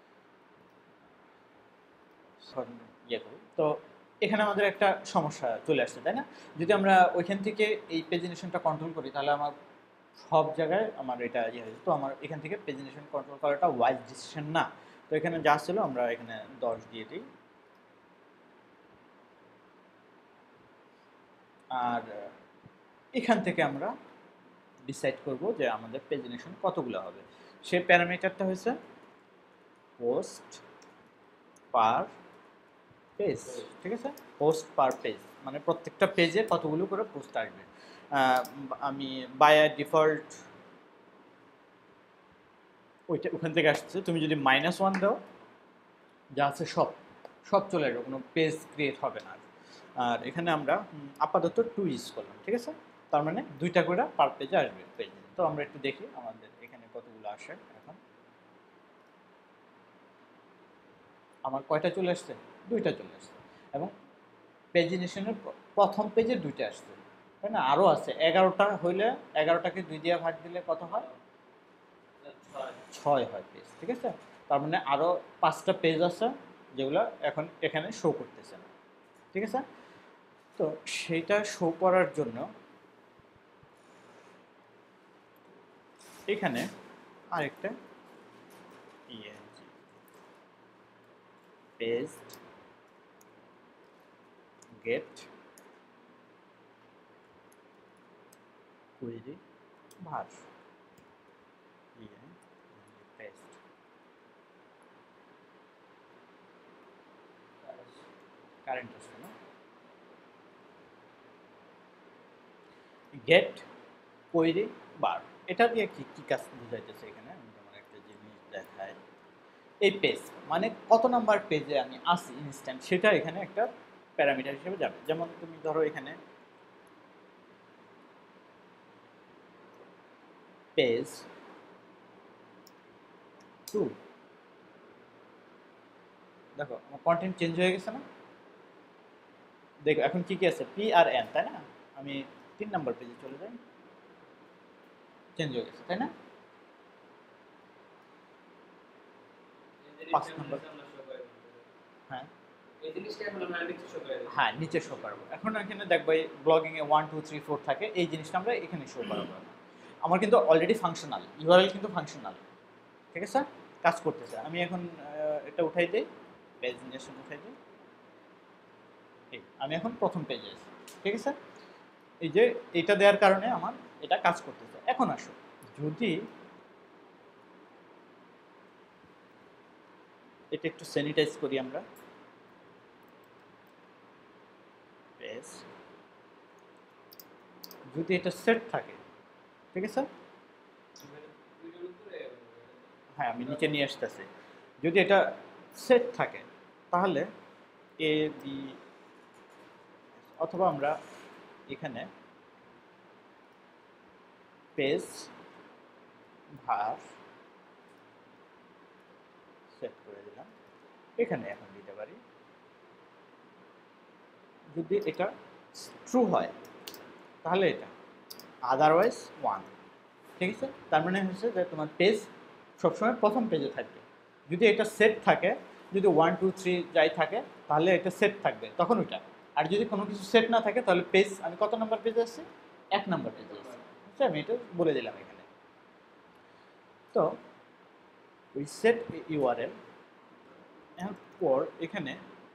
ইয়ে করি তো এখানে আমাদের একটা সমস্যা চলে আসছে, তাই না? যদি আমরা ওইখান থেকে এই পেজিনেশনটা কন্ট্রোল করি তাহলে আমার সব জায়গায় আমার এটা ইয়ে হয়েছে। তো আমার এখান থেকে পেজিনেশন কন্ট্রোল করাটা ওয়াইজ ডিসিশন না। তো এখানে যা ছিল আমরা এখানে দশ দিয়ে দিই। আর এখান থেকে আমরা ডিসাইড করব যে আমাদের পেজিনেশন কতগুলো হবে। সে প্যারামিটারটা হয়েছে পোস্ট পার পেজ, ঠিক আছে? পোস্ট পার পেজ মানে প্রত্যেকটা পেজে কতগুলো করে পোস্ট আসবে। আমি বাই ডিফল্ট ওইটা ওখান থেকে আসছে। তুমি যদি মাইনাস ওয়ান দাও, যা আছে সব সব চলে আসবে, কোনো পেজ ক্রিয়েট হবে না। আর এখানে আমরা আপাতত টু ইউজ করলাম, ঠিক আছে? তার মানে দুইটা করে পার পেজে আসবে পেজে। তো আমরা একটু দেখি আমাদের এখানে কতগুলো আসে। এখন আমার কয়টা চলে আসছে? দুইটা চলে আসছে। এবং পেজিনেশনের প্রথম পেজে দুইটা আসছে, তাই না? আরও আছে এগারোটা হইলে এগারোটাকে দুই দিয়ে ভাগ দিলে কত হয়? ছয় হয় পেজ, ঠিক আছে? তার মানে আরও পাঁচটা পেজ আছে যেগুলো এখন এখানে শো করতেছে না, ঠিক আছে? তো সেইটা শো করার জন্য এখানে আরেকটা ইয়ে page get query var paste current আসছে না, গেট কোয়েরি বার। এটা দিয়ে কি কি কাজ বুঝাইতেছে এখানে? আমি তোমার একটা জিনিস দেখাই। এই পেজ মানে কত নাম্বার পেজে আমি আসি ইনস্ট্যান্ট, সেটা এখানে একটা প্যারামিটার হিসেবে যাবে। যেমন তুমি ধরো এখানে পেজ টু, দেখো আমার কন্টেন্ট চেঞ্জ হয়ে গেছে না? দেখো এখন কি কি আছে, পি আর এন, তাই না? আমি তিন নাম্বার পেজে চলে যাই, চেঞ্জ হয়ে গেছে, তাই না? পাঁচ নাম্বার, হ্যাঁ এই জিনিসটা এখন আমরা নিচে শো করে দিই। হ্যাঁ নিচে শো করাবো। এখন এখানে দেখবো এই ব্লগিং এ ওয়ান টু থ্রি ফোর থাকে, এই জিনিসটা আমরা এখানে শো করাবো। আমার কিন্তু অলরেডি ফাংশনাল, ইউআরএল কিন্তু ফাংশনাল, ঠিক আছে, কাজ করতেছে। আমি এখন আহ, এটা উঠাই দিই, পেজ ইনজেকশন উঠাই দিই। এই আমি এখন প্রথম পেজে আছি, ঠিক আছে। এই যে এটা দেওয়ার কারণে আমার এটা কাজ করতেছে। এখন আসো, যদি এটা একটু স্যানিটাইজ করি আমরা, পেজ যদি এটা সেট থাকে, ঠিক আছে, ভিডিওর উপরে হ্যাঁ আমি নিচে নিয়ে আসতেছি। যদি এটা সেট থাকে তাহলে এ বি, অথবা আমরা এখানে পেজ ভার সেট করে দিলাম, এখানে এখন দিতে পারি। যদি এটা ট্রু হয় তাহলে এটা, আদারওয়াইজ ওয়ান, ঠিক আছে। তার মানে হচ্ছে যে তোমার পেজ সবসময় প্রথম পেজে থাকবে। যদি এটা সেট থাকে, যদি ওয়ান টু থ্রি যাই থাকে তাহলে এটা সেট থাকবে, তখন ওইটা। আর যদি কোনো কিছু সেট না থাকে তাহলে পেজ, আমি কত নাম্বার পেজে আসছি, এক নাম্বার পেজে আসছি, আচ্ছা আমি এটা বলে দিলাম এখানে। তো ওই সেট ইউআরএল এরপর এখানে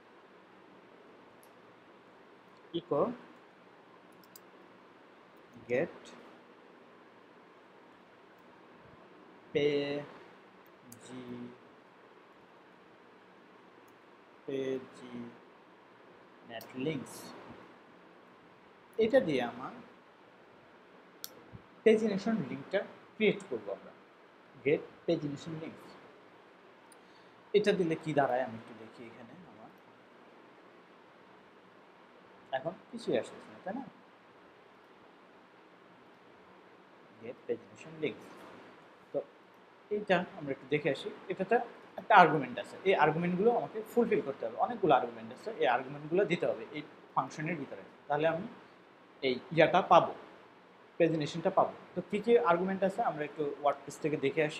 ইকো গেট পেজি পেজি নেট লিঙ্কস, এটা দিয়ে আমার পেজিনেশন লিঙ্কটা ক্রিয়েট করবো আমরা। গেট পেজিনেশন লিঙ্কস, এটা দিলে কি দাঁড়ায় আমি একটু দেখি। এখানে আমার এখন কিছুই আসতেছে না, তাই না। গেট পেজিনেশন লিঙ্কস, তো এইটা আমরা একটু দেখে আসি। এটাতে একটা আর্গুমেন্ট আছে, এই আর্গুমেন্টগুলো আমাকে ফুলফিল করতে হবে। অনেকগুলো আর্গুমেন্ট আছে, এই আর্গুমেন্টগুলো দিতে হবে এই ফাংশনের ভিতরে, তাহলে আমি এই ইয়াটা পাবো, পেজিনেশনটা পাবো। তো কী কী আর্গুমেন্ট আছে আমরা একটু ওয়ার্ডপ্রেস থেকে দেখে আসি।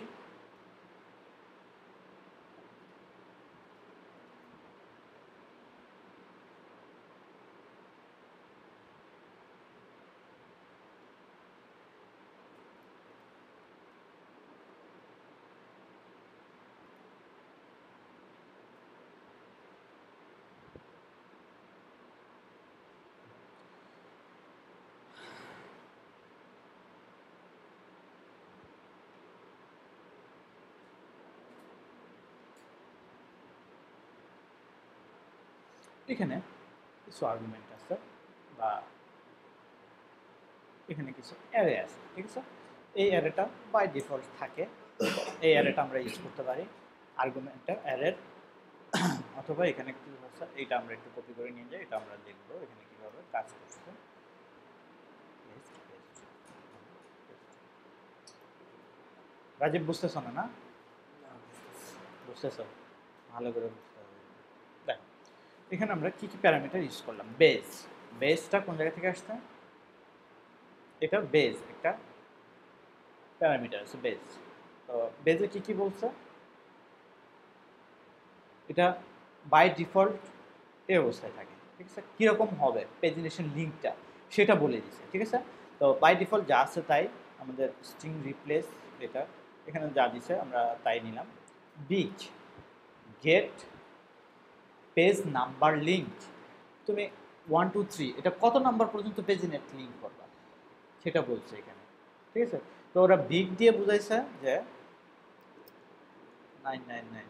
এখানে কিছু আর্গুমেন্ট আছে বা এখানে কিছু অ্যারে আছে, ঠিক আছে। এই অ্যারেটা বাই ডিফল্ট থাকে, এই অ্যারেটা আমরা ইউজ করতে পারি আর্গুমেন্টটা অ্যারের, অথবা এখানে কি হচ্ছে এইটা আমরা একটু কপি করে নিয়ে যাই, এটা আমরা দেখবো এখানে কিভাবে কাজ করছে। রাজীব বুঝতেছ না? না বুঝতেছ, ভালো করে বুঝতে হবে। দেখ এখানে আমরা কি কি প্যারামিটার ইউজ করলাম। বেস, বেসটা কোন জায়গা থেকে আসছে, এটা বেস একটা প্যারামিটার আছে বেস। তো বেসে কি কি বলছে, এটা বাই ডিফল্ট এই অবস্থায় থাকে, ঠিক আছে। কীরকম হবে পেজিনেশন লিঙ্কটা সেটা বলে দিচ্ছে, ঠিক আছে। তো বাই ডিফল্ট যা আছে তাই, আমাদের স্ট্রিং রিপ্লেস এটা এখানে যা দিছে আমরা তাই নিলাম। Big get page number link, তুমি ওয়ান টু থ্রি এটা কত নাম্বার পর্যন্ত পেজে নেট লিঙ্ক করবা সেটা বলছে এখানে, ঠিক আছে। তো ওরা বিগ দিয়ে বুঝাইছে যে নাইন নাইন নাইন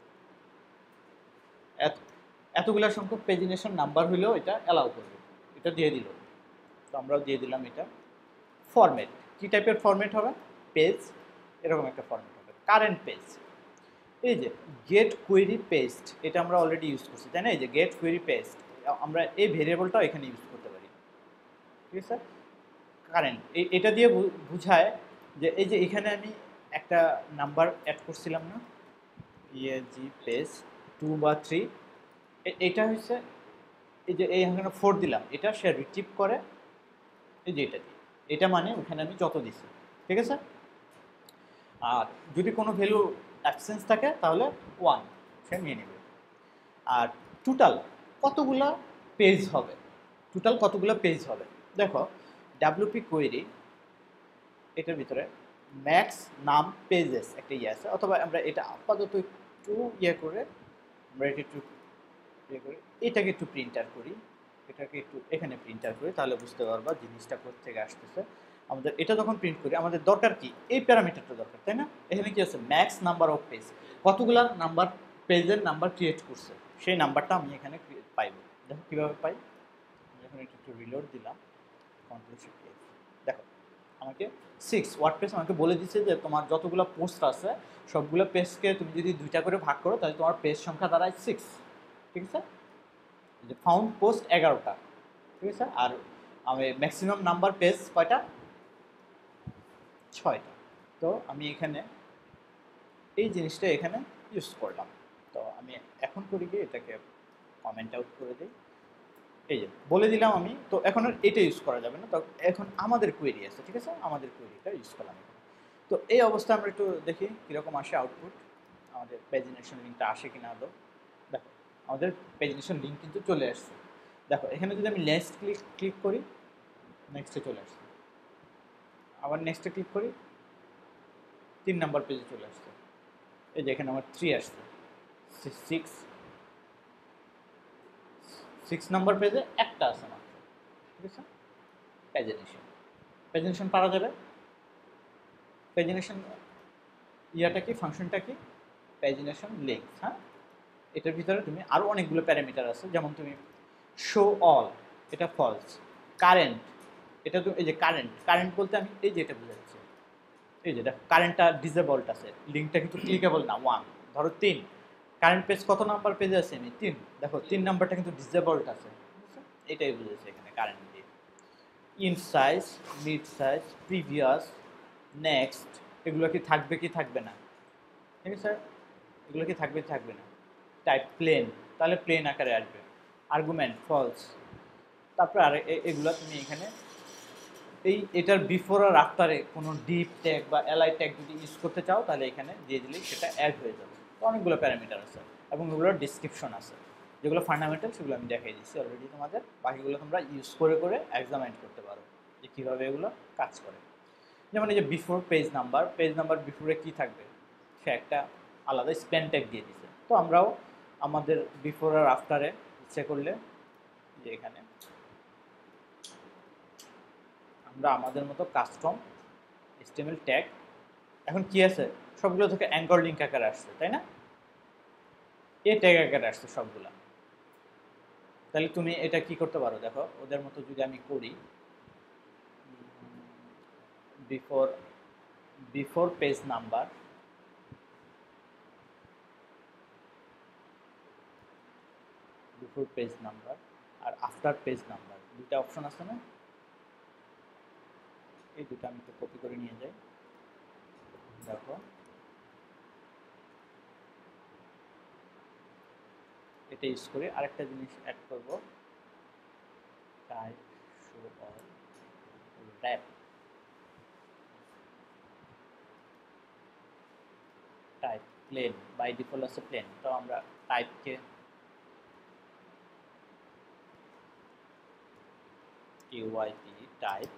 এত এতগুলা সংখ্যক পেজিনেশন নাম্বার হইলেও এটা অ্যালাউ করবে, এটা দিয়ে দিল। তো আমরাও দিয়ে দিলাম এটা। ফরম্যাট, কী টাইপের ফরম্যাট হবে, পেজ এরকম একটা ফরম্যাট হবে। কারেন্ট পেজ, এই যে গেট কোয়েরি পেস্ট, এটা আমরা অলরেডি ইউজ করছি, তাই না। এই যে গেট কোয়েরি পেস্ট, আমরা এই ভেরিয়েবলটাও এখানে ইউজ করতে পারি, ঠিক আছে। কারেন্ট এটা দিয়ে বুঝায় যে এই যে এখানে আমি একটা নাম্বার অ্যাড করছিলাম না, ইএজি পেজ টু বা থ্রি, এটা হচ্ছে এই যে এই এখানে ফোর দিলাম, এটা সে রিট্রিভ করে এই যে এটা দিয়ে, এটা মানে ওখানে আমি যত দিছি, ঠিক আছে। আর যদি কোনো ভ্যালু অ্যাবসেন্স থাকে তাহলে ওয়ান সে নিয়ে নেবে। আর টোটাল কতগুলা পেজ হবে, টোটাল কতগুলো পেজ হবে। দেখো ডাব্লিউপি কোয়েরি এটার ভিতরে ম্যাক্স নাম পেজেস একটা ইয়ে আছে, অথবা আমরা এটা আপাতত একটু ইয়ে করে আমরা এটা একটু ইয়ে করি, এটাকে একটু প্রিন্টার করি, এটাকে একটু এখানে প্রিন্টার করি, তাহলে বুঝতে পারবা জিনিসটা কোথা থেকে আসতেছে। আমাদের এটা যখন প্রিন্ট করি আমাদের দরকার কি, এই প্যারামিটারটা দরকার, তাই না? এখানে কি আছে, ম্যাক্স নাম্বার অফ পেজ, কতগুলা নাম্বার পেজের নাম্বার ক্রিয়েট করছে সেই নাম্বারটা আমি এখানে পাইব। দেখো কীভাবে পাই, যখন এটা একটু রিলোড দিলাম, কন্ট্রোল শিফট এফ, দেখো আমাকে সিক্স ওয়ার্ডপ্রেস আমাকে বলে দিচ্ছে যে তোমার যতগুলো পোস্ট আছে সবগুলো পেজকে তুমি যদি দুইটা করে ভাগ করো তাহলে তোমার পেজ সংখ্যা দাঁড়ায় সিক্স, ঠিক আছে? যে ফাউন্ড পোস্ট এগারোটা, ঠিক আছে? আর আমি ম্যাক্সিমাম নাম্বার পেজ কয়টা, ছয়টা। তো আমি এখানে এই জিনিসটা এখানে ইউজ করলাম। তো আমি এখন করি কি, এটাকে কমেন্ট আউট করে দিই, এই যে বলে দিলাম আমি। তো এখন আর এটা ইউজ করা যাবে না, তো এখন আমাদের কোয়েরি আছে, ঠিক আছে? আমাদের কোয়েরিটা ইউজ করলাম এখানে। তো এই অবস্থায় আমরা একটু দেখি কীরকম আসে আউটপুট, আমাদের পেজিনেশন লিঙ্কটা আসে কিনা আদৌ। দেখো আমাদের পেজিনেশন লিঙ্ক কিন্তু চলে আসছে। দেখো এখানে যদি আমি নেক্সট ক্লিক ক্লিক করি, নেক্সটে চলে আসছে, আবার নেক্সটে ক্লিক করি, তিন নাম্বার পেজে চলে আসছে। এই যে এখানে আমার থ্রি আসছে, সিক্স সিক্স নাম্বার পেজে একটা আছে মাত্র, ঠিক আছে? পেজিনেশন, পেজিনেশন পারা যাবে। পেজিনেশন ইয়াটা কি, ফাংশনটা কি, পেজিনেশন লিঙ্ক। হ্যাঁ, এটার ভিতরে তুমি আরও অনেকগুলো প্যারামিটার আছে, যেমন তুমি শো অল, এটা ফলস, কারেন্ট, এটা তো এই যে কারেন্ট, কারেন্ট বলতে আমি এই যে এটা বোঝাচ্ছি, এই যে দেখো কারেন্টটা ডিসেবলড আছে, লিঙ্কটা কিন্তু ক্লিকেবল না, ওয়ান। ধরো তিন, কারেন্ট পেজ কত নাম্বার পেজে আছে, আমি তিন, দেখো তিন নাম্বারটা কিন্তু ডিসেবলড আছে, এটাই বুঝেছে এখানে কারেন্ট দিয়ে। End size, mid size, previous, next, এগুলো কি থাকবে কি থাকবে না, ঠিক আছে? এগুলো কি থাকবে থাকবে না। টাইপ প্লেন, তাহলে প্লেন আকারে আসবে। আর্গুমেন্ট ফলস, তারপরে আর এগুলো তুমি এখানে এই এটার বিফোর আর আফটারে কোনো ডিপ ট্যাগ বা এলআই ট্যাগ যদি ইউজ করতে চাও তাহলে এখানে দিয়ে দিলেই সেটা অ্যাড হয়ে যাবে। তো অনেকগুলো প্যারামিটার আছে এবং এগুলোর ডিসক্রিপশন আছে, যেগুলো ফান্ডামেন্টাল সেগুলো আমি দেখাই দিচ্ছি অলরেডি তোমাদের। বাকিগুলো তোমরা ইউজ করে করে এক্সামাইন করতে পারো যে কীভাবে এগুলো কাজ করে। যেমন এই যে before page number, page number বিফোরে কী থাকবে, সে একটা আলাদা স্প্যান ট্যাগ দিয়ে দিছে। তো আমরাও আমাদের বিফোর আর আফটারে ইচ্ছে করলে যে এখানে আমরা আমাদের মতো কাস্টম এইচটিএমএল ট্যাগ, এখন কি আছে সবগুলো থেকে অ্যাঙ্কর লিঙ্ক আকারে আসছে, তাই না? এ ট্যাগ আকারে আসছে সবগুলা। তাহলে তুমি এটা কি করতে পারো, দেখো ওদের মতো যদি আমি করি, before before page number, before page number আর আফটার পেজ নাম্বার, দুইটা অপশন আছে না? এই দুটো আমি একটু কপি করে নিয়ে যাই। দেখো এটা ইউজ করে আরেকটা জিনিস অ্যাড করব, type show all wrap, type plain, by default আছে প্লেন। তো আমরা টাইপকে ইউআইপি টাইপ,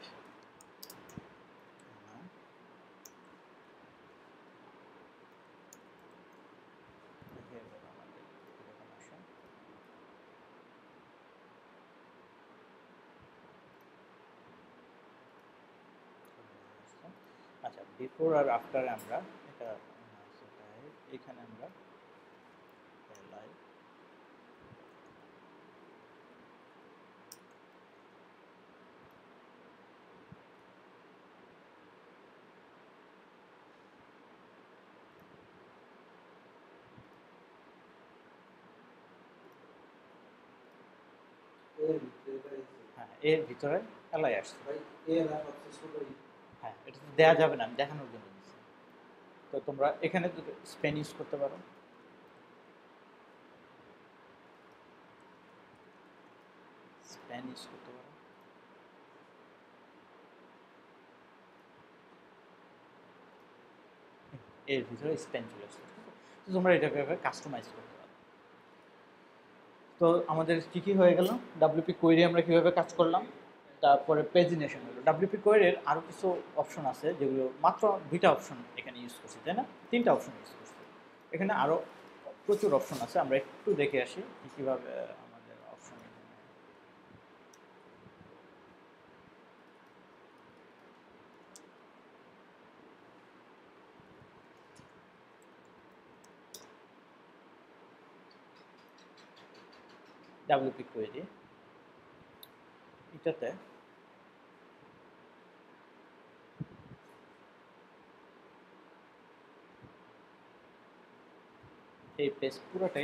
আচ্ছা বিফোর আর আফটারে আমরা এটা এখানে আমরা হ্যাঁ এর ভিতরে এলাই আসছে, হ্যাঁ এটা তো দেওয়া যাবে না, আমি দেখানোর জন্য দিচ্ছি। তো তোমরা এখানে স্পেন ইউজ করতে পারো, স্পেন ইউজ করতে পারো, এর ভিতরে স্পেন চলে আসছে। তো তোমরা এটাকে কাস্টমাইজ করতে পারো। তো আমাদের কী কী হয়ে গেল, ডাব্লিউপি কোয়েরি আমরা কীভাবে কাজ করলাম, তারপরে পেজিনেশন হলো। ডাব্লিউপি কোয়েরির আরও কিছু অপশন আছে যেগুলো মাত্র দুইটা অপশন এখানে ইউজ করছি, তাই না? তিনটা অপশন ইউজ করছি, এখানে আরও প্রচুর অপশন আছে। আমরা একটু দেখে আসি কীভাবে আমাদের অপশন। ডাব্লিউপি কোয়েরি এটাতে এই পেজ পুরোটাই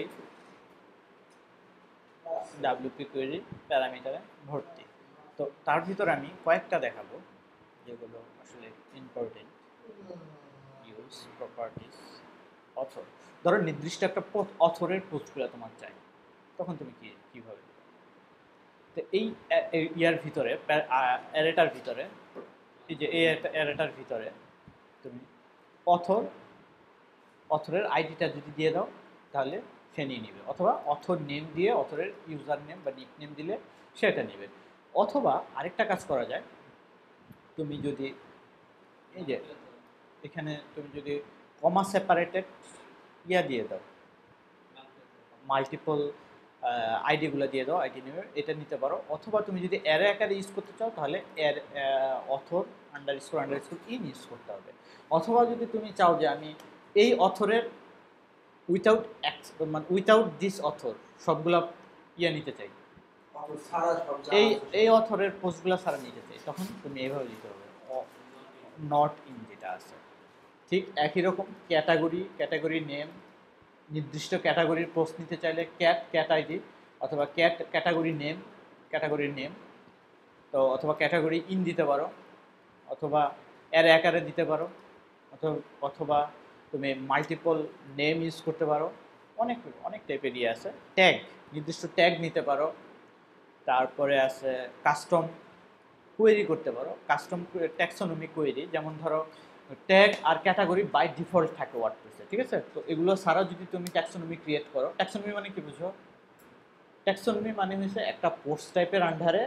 ডাব্লিউপি কোয়েরি প্যারামিটারে ভর্তি। তো তার ভিতরে আমি কয়েকটা দেখাবো যেগুলো আসলে ইম্পর্টেন্ট। ইউজ প্রপার্টিস অথর, ধরো নির্দিষ্ট একটা অথরের পোস্টগুলো তোমার চাই, তখন তুমি কি কীভাবে? তো এই ইয়ার ভিতরে অ্যারেটার ভিতরে, এই যে এই অ্যারেটার ভিতরে তুমি অথর অথরের আইডিটা যদি দিয়ে দাও তাহলে সে নিয়ে নেবে, অথবা অথর নেম দিয়ে অথরের ইউজার নেম বা নিক নেম দিলে সেটা নেবে। অথবা আরেকটা কাজ করা যায়, তুমি যদি এই যে এখানে তুমি যদি কমা সেপারেটেড ইয়া দিয়ে দাও, মাল্টিপল আইডিগুলো দিয়ে দাও, আইডি নেবে, এটা নিতে পারো। অথবা তুমি যদি অ্যারে আকারে ইউজ করতে চাও তাহলে এর author underscore underscore in use করতে হবে। অথবা যদি তুমি চাও যে আমি এই অথরের উইথাউট এক্স মানে উইথাউট দিস অথর সবগুলা ইয়ে নিতে চাই, এই এই অথরের পোস্টগুলো সারা নিতে চাই, তখন তুমি এইভাবে দিতে হবে নট ইন যেটা আছে। ঠিক একই রকম ক্যাটাগরি ক্যাটাগরি নেম, নির্দিষ্ট ক্যাটাগরির পোস্ট নিতে চাইলে ক্যাট ক্যাট আইডি, অথবা ক্যাট ক্যাটাগরি নেম ক্যাটাগরির নেম, তো অথবা ক্যাটাগরি ইন দিতে পারো, অথবা এর আকারে দিতে পারো, অথবা অথবা তুমি মাল্টিপল নেম ইউজ করতে পারো। অনেক অনেক টাইপের ইয়ে আছে। ট্যাগ, নির্দিষ্ট ট্যাগ নিতে পারো। তারপরে আছে কাস্টম কোয়েরি করতে পারো, কাস্টম ট্যাক্সোনমি কোয়েরি, যেমন ধরো ট্যাগ আর ক্যাটাগরি বাই ডিফল্ট থাকে ওয়ার্ডপ্রেসে, ঠিক আছে? তো এগুলো ছাড়া যদি তুমি ট্যাক্সোনমি ক্রিয়েট করো, ট্যাক্সোনমি মানে কি বুঝো? ট্যাক্সোনমি মানে হচ্ছে একটা পোস্ট টাইপের আন্ডারে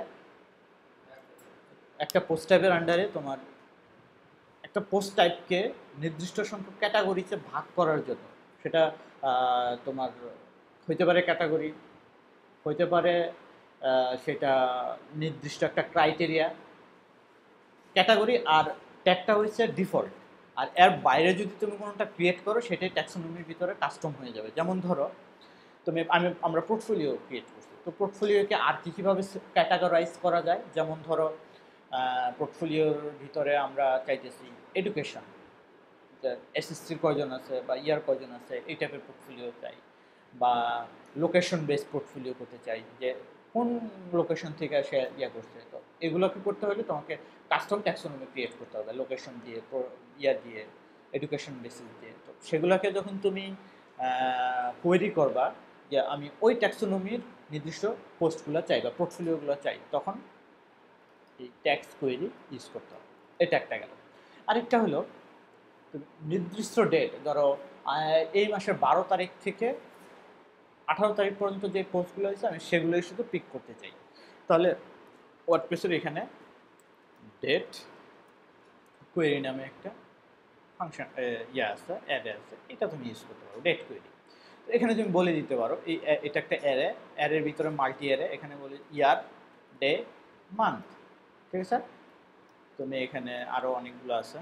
একটা পোস্ট টাইপের আন্ডারে তোমার একটা পোস্ট টাইপকে নির্দিষ্ট সংখ্যক ক্যাটাগরিতে ভাগ করার জন্য, সেটা তোমার হইতে পারে ক্যাটাগরি, হইতে পারে সেটা নির্দিষ্ট একটা ক্রাইটেরিয়া। ক্যাটাগরি আর ট্যাগটা হচ্ছে ডিফল্ট, আর এর বাইরে যদি তুমি কোনোটা ক্রিয়েট করো সেটাই ট্যাক্সোনমির ভিতরে কাস্টম হয়ে যাবে। যেমন ধরো তুমি আমি আমরা পোর্টফোলিও ক্রিয়েট করছি, তো পোর্টফোলিওকে আর কী কীভাবে ক্যাটাগরাইজ করা যায়, যেমন ধরো পোর্টফোলিওর ভিতরে আমরা চাইতেছি এডুকেশন, এসএসসির কয়জন আছে বা ইয়ার কয়জন আছে এই টাইপের পোর্টফোলিও চাই, বা লোকেশন বেস পোর্টফোলিও করতে চাই, যে কোন লোকেশন থেকে সে ইয়া করছে। তো এগুলোকে করতে হলে তোমাকে কাস্টম ট্যাক্সোনমি ক্রিয়েট করতে হবে, লোকেশন দিয়ে ইয়া দিয়ে এডুকেশন বেসিস দিয়ে। তো সেগুলোকে যখন তুমি কোয়েরি করবা যে আমি ওই ট্যাক্সোনমির নির্দিষ্ট পোস্টগুলো চাই বা পোর্টফোলিওগুলো চাই, তখন এই ট্যাক্স কোয়েরি ইউজ করতে হবে। এটা একটা গেল। আরেকটা হলো নির্দিষ্ট ডেট, ধরো এই মাসের বারো তারিখ থেকে আঠারো তারিখ পর্যন্ত যে পোস্টগুলো হয়েছে আমি সেগুলোই শুধু পিক করতে চাই, তাহলে ওয়ার্ডপ্রেসের এখানে ডেট কোয়েরি নামে একটা ফাংশন ইয়ে আছে, অ্যারে আছে, এটা তুমি ইউজ করতে পারো, ডেট কোয়েরি। তো এখানে তুমি বলে দিতে পারো এই এটা একটা অ্যারে, অ্যারের ভিতরে মাল্টি অ্যারে, এখানে বলি ইয়ার, ডে, মান্থ, ঠিক আছে? তুমি এখানে আরও অনেকগুলো আছে,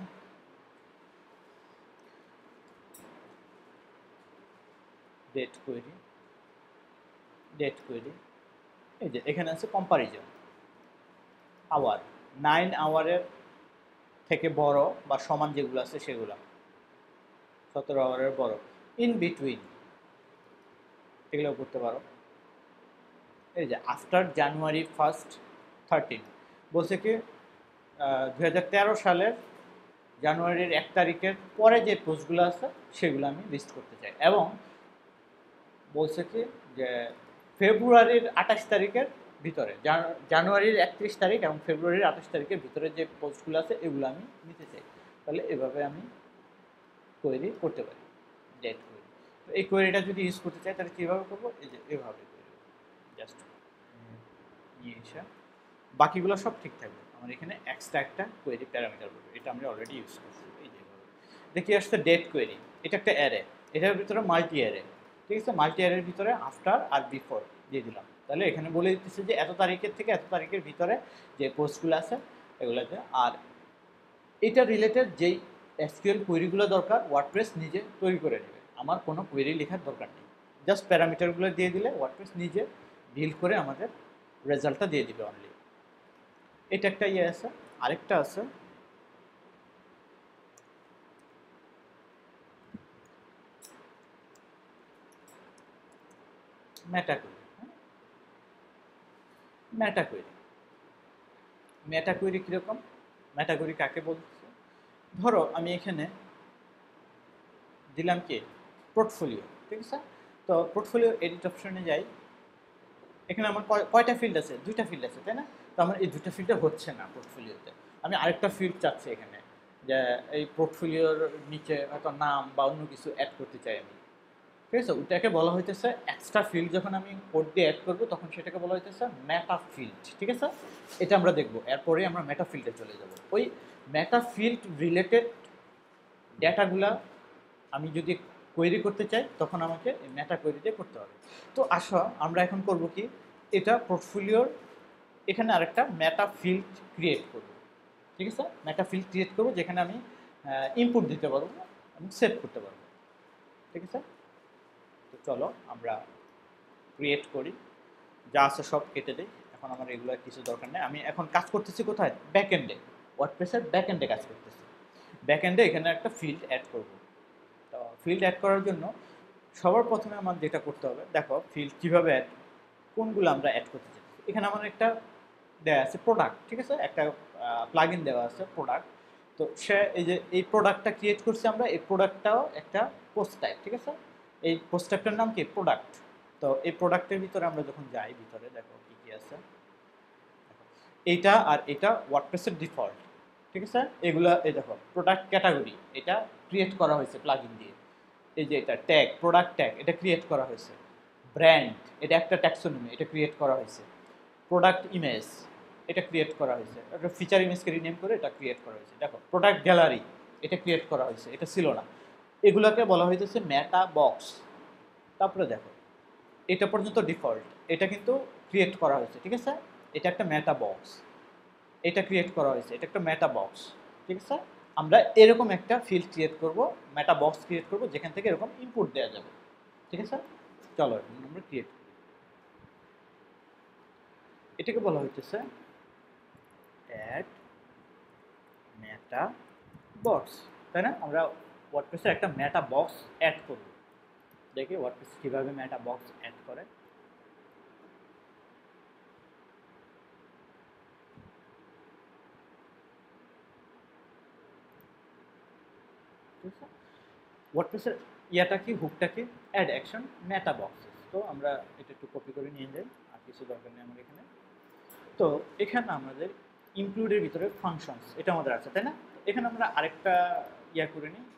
ডেট কোয়েরি, ডেট কোয়েরি, এই যে এখানে আছে কম্পারিজন, আওয়ার, নাইন আওয়ারের থেকে বড় বা সমান যেগুলো আছে সেগুলো, সতেরো আওয়ারের বড়, ইন বিটুইন, এগুলো করতে পারো। এই যে আফটার জানুয়ারি ফার্স্ট থার্টিন বলছে কি দু হাজার তেরো সালের জানুয়ারির এক তারিখের পরে যে পোস্টগুলো আছে সেগুলো আমি লিস্ট করতে চাই, এবং বলছে কি যে ফেব্রুয়ারির আঠাশ তারিখের ভিতরে, জানুয়ারির একত্রিশ তারিখ এবং ফেব্রুয়ারির আঠাশ তারিখের ভিতরে যে পোস্টগুলো আছে এগুলো আমি নিতে চাই। তাহলে এভাবে আমি কোয়েরি করতে পারি, ডেট কোয়েরি। তো এই কোয়েরিটা যদি ইউজ করতে চাই তাহলে কীভাবে করবো? এই যে এভাবে জাস্ট নিয়ে এসে বাকিগুলো সব ঠিক থাকবে। আমার এখানে এক্সট্রা একটা কোয়েরি প্যারামিটার বলবো, এটা আমরা অলরেডি ইউজ করছি। এই যে দেখি আসছে ডেট কোয়েরি, এটা একটা অ্যারে, এটার ভিতরে মাল্টি অ্যারে, ঠিক আছে। মাল্টি অ্যারের ভিতরে আফটার আর বিফোর দিয়ে দিলাম, তাহলে এখানে বলে দিতেছে যে এত তারিখের থেকে এত তারিখের ভিতরে যে পোস্টগুলো আছে এগুলোতে। আর এটা রিলেটেড যেই এসকিউএল কোয়েরিগুলো দরকার ওয়ার্ডপ্রেস নিজে তৈরি করে নেবে, আমার কোনো কোয়েরি লেখার দরকার নেই, জাস্ট প্যারামিটারগুলো দিয়ে দিলে ওয়ার্ডপ্রেস নিজে ডিল করে আমাদের রেজাল্টটা দিয়ে দিবে অনলি। এটা একটা ইয়ে আছে। আরেকটা আছে meta query. Meta query meta query কীরকম? মেটা কোয়েরি কাকে বলছে? ধরো আমি এখানে দিলাম কি পোর্টফোলিও, ঠিক আছে। তো পোর্টফোলিও এডিট অপশনে যাই, এখানে আমার কয়টা ফিল্ড আছে? দুইটা ফিল্ড আছে, তাই না? তো আমার এই দুইটা ফিল্ডে হচ্ছে না পোর্টফোলিওতে, আমি আরেকটা ফিল্ড চাচ্ছি এখানে, যে এই পোর্টফোলিওর নিচে হয়তো নাম বা অন্য কিছু অ্যাড করতে চাই আমি, ঠিক আছে। ওটাকে বলা হইতেছে এক্সট্রা ফিল্ড। যখন আমি কোড দিয়ে অ্যাড করবো তখন সেটাকে বলা হইতেছে মেটা ফিল্ড, ঠিক আছে। এটা আমরা দেখবো, এরপরে আমরা মেটা ফিল্ডে চলে যাব। ওই মেটা ফিল্ড রিলেটেড ডেটাগুলা আমি যদি কোয়েরি করতে চাই তখন আমাকে মেটা কোয়েরিতে করতে হবে। তো আসো আমরা এখন করব কি, এটা পোর্টফোলিওর এখানে আরেকটা মেটা ফিল্ড ক্রিয়েট করব, ঠিক আছে। মেটা ফিল্ড ক্রিয়েট করব যেখানে আমি ইনপুট দিতে পারবো, আমি সেভ করতে পারবো, ঠিক আছে। তো চলো আমরা ক্রিয়েট করি, যা আছে সব কেটে দিই। এখন আমার এগুলো কিছু দরকার নেই। আমি এখন কাজ করতেছি কোথায়? ব্যাকএন্ডে, ওয়ার্ডপ্রেসের ব্যাকএন্ডে কাজ করতেছি। ব্যাকএন্ডে এখানে একটা ফিল্ড অ্যাড করব। তো ফিল্ড অ্যাড করার জন্য সবার প্রথমে আমার যেটা করতে হবে, দেখো ফিল্ড কীভাবে অ্যাড, কোনগুলো আমরা অ্যাড করতে চাই। এখানে আমার একটা দেওয়া আছে প্রোডাক্ট, ঠিক আছে, একটা প্লাগইন দেওয়া আছে প্রোডাক্ট। তো সে এই যে এই প্রোডাক্টটা ক্রিয়েট করছি আমরা, এই প্রোডাক্টটাও একটা পোস্ট টাইপ, ঠিক আছে। এই পোস্ট টাইপটার নাম কি? প্রোডাক্ট। তো এই প্রোডাক্টের ভিতরে আমরা যখন যাই, ভিতরে দেখো কী কী আছে, এইটা আর এটা ওয়ার্ডপ্রেসের ডিফল্ট, ঠিক আছে। এগুলা এই দেখো প্রোডাক্ট ক্যাটাগরি, এটা ক্রিয়েট করা হয়েছে প্লাগইন দিয়ে। এই যে এটা ট্যাগ, প্রোডাক্ট ট্যাগ, এটা ক্রিয়েট করা হয়েছে। ব্র্যান্ড, এটা একটা ট্যাক্সোনমি, এটা ক্রিয়েট করা হয়েছে। প্রোডাক্ট ইমেজ, এটা ক্রিয়েট করা হয়েছে, একটা ফিচার ইমেজকে রিনেম করে এটা ক্রিয়েট করা হয়েছে। দেখো প্রোডাক্ট গ্যালারি, এটা ক্রিয়েট করা হয়েছে, এটা ছিল না। এগুলোকে বলা হয়েছে মেটা বক্স। তারপরে দেখো এটা পর্যন্ত ডিফল্ট, এটা কিন্তু ক্রিয়েট করা হয়েছে, ঠিক আছে। এটা একটা মেটা বক্স, এটা ক্রিয়েট করা হয়েছে, এটা একটা মেটা বক্স, ঠিক আছে। আমরা এরকম একটা ফিল্ড ক্রিয়েট করব, মেটা বক্স ক্রিয়েট করব, যেখান থেকে এরকম ইনপুট দেওয়া যাবে, ঠিক আছে। চলো আমরা ক্রিয়েট করি। এটাকে বলা হইতেছে অ্যাড মেটা বক্স, তাই না? আমরা ওয়ার্ডপ্রেসে একটা মেটা বক্স অ্যাড করব। দেখি ওয়ার্ডপ্রেস কীভাবে মেটা বক্স অ্যাড করে। ওয়ার্ডপ্রেসের ইয়াটা কি, হুকটা কি? Add action meta boxes. তো আমরা এটা একটু কপি করে নিয়ে যাই, আর কিছু দরকার নেই আমার এখানে। তো এখানে আমাদের ইনক্লুডের ভিতরে ফাংশনস, এটা আমাদের আছে, তাই না? এখানে আমরা আরেকটা ইয়া করে নিই,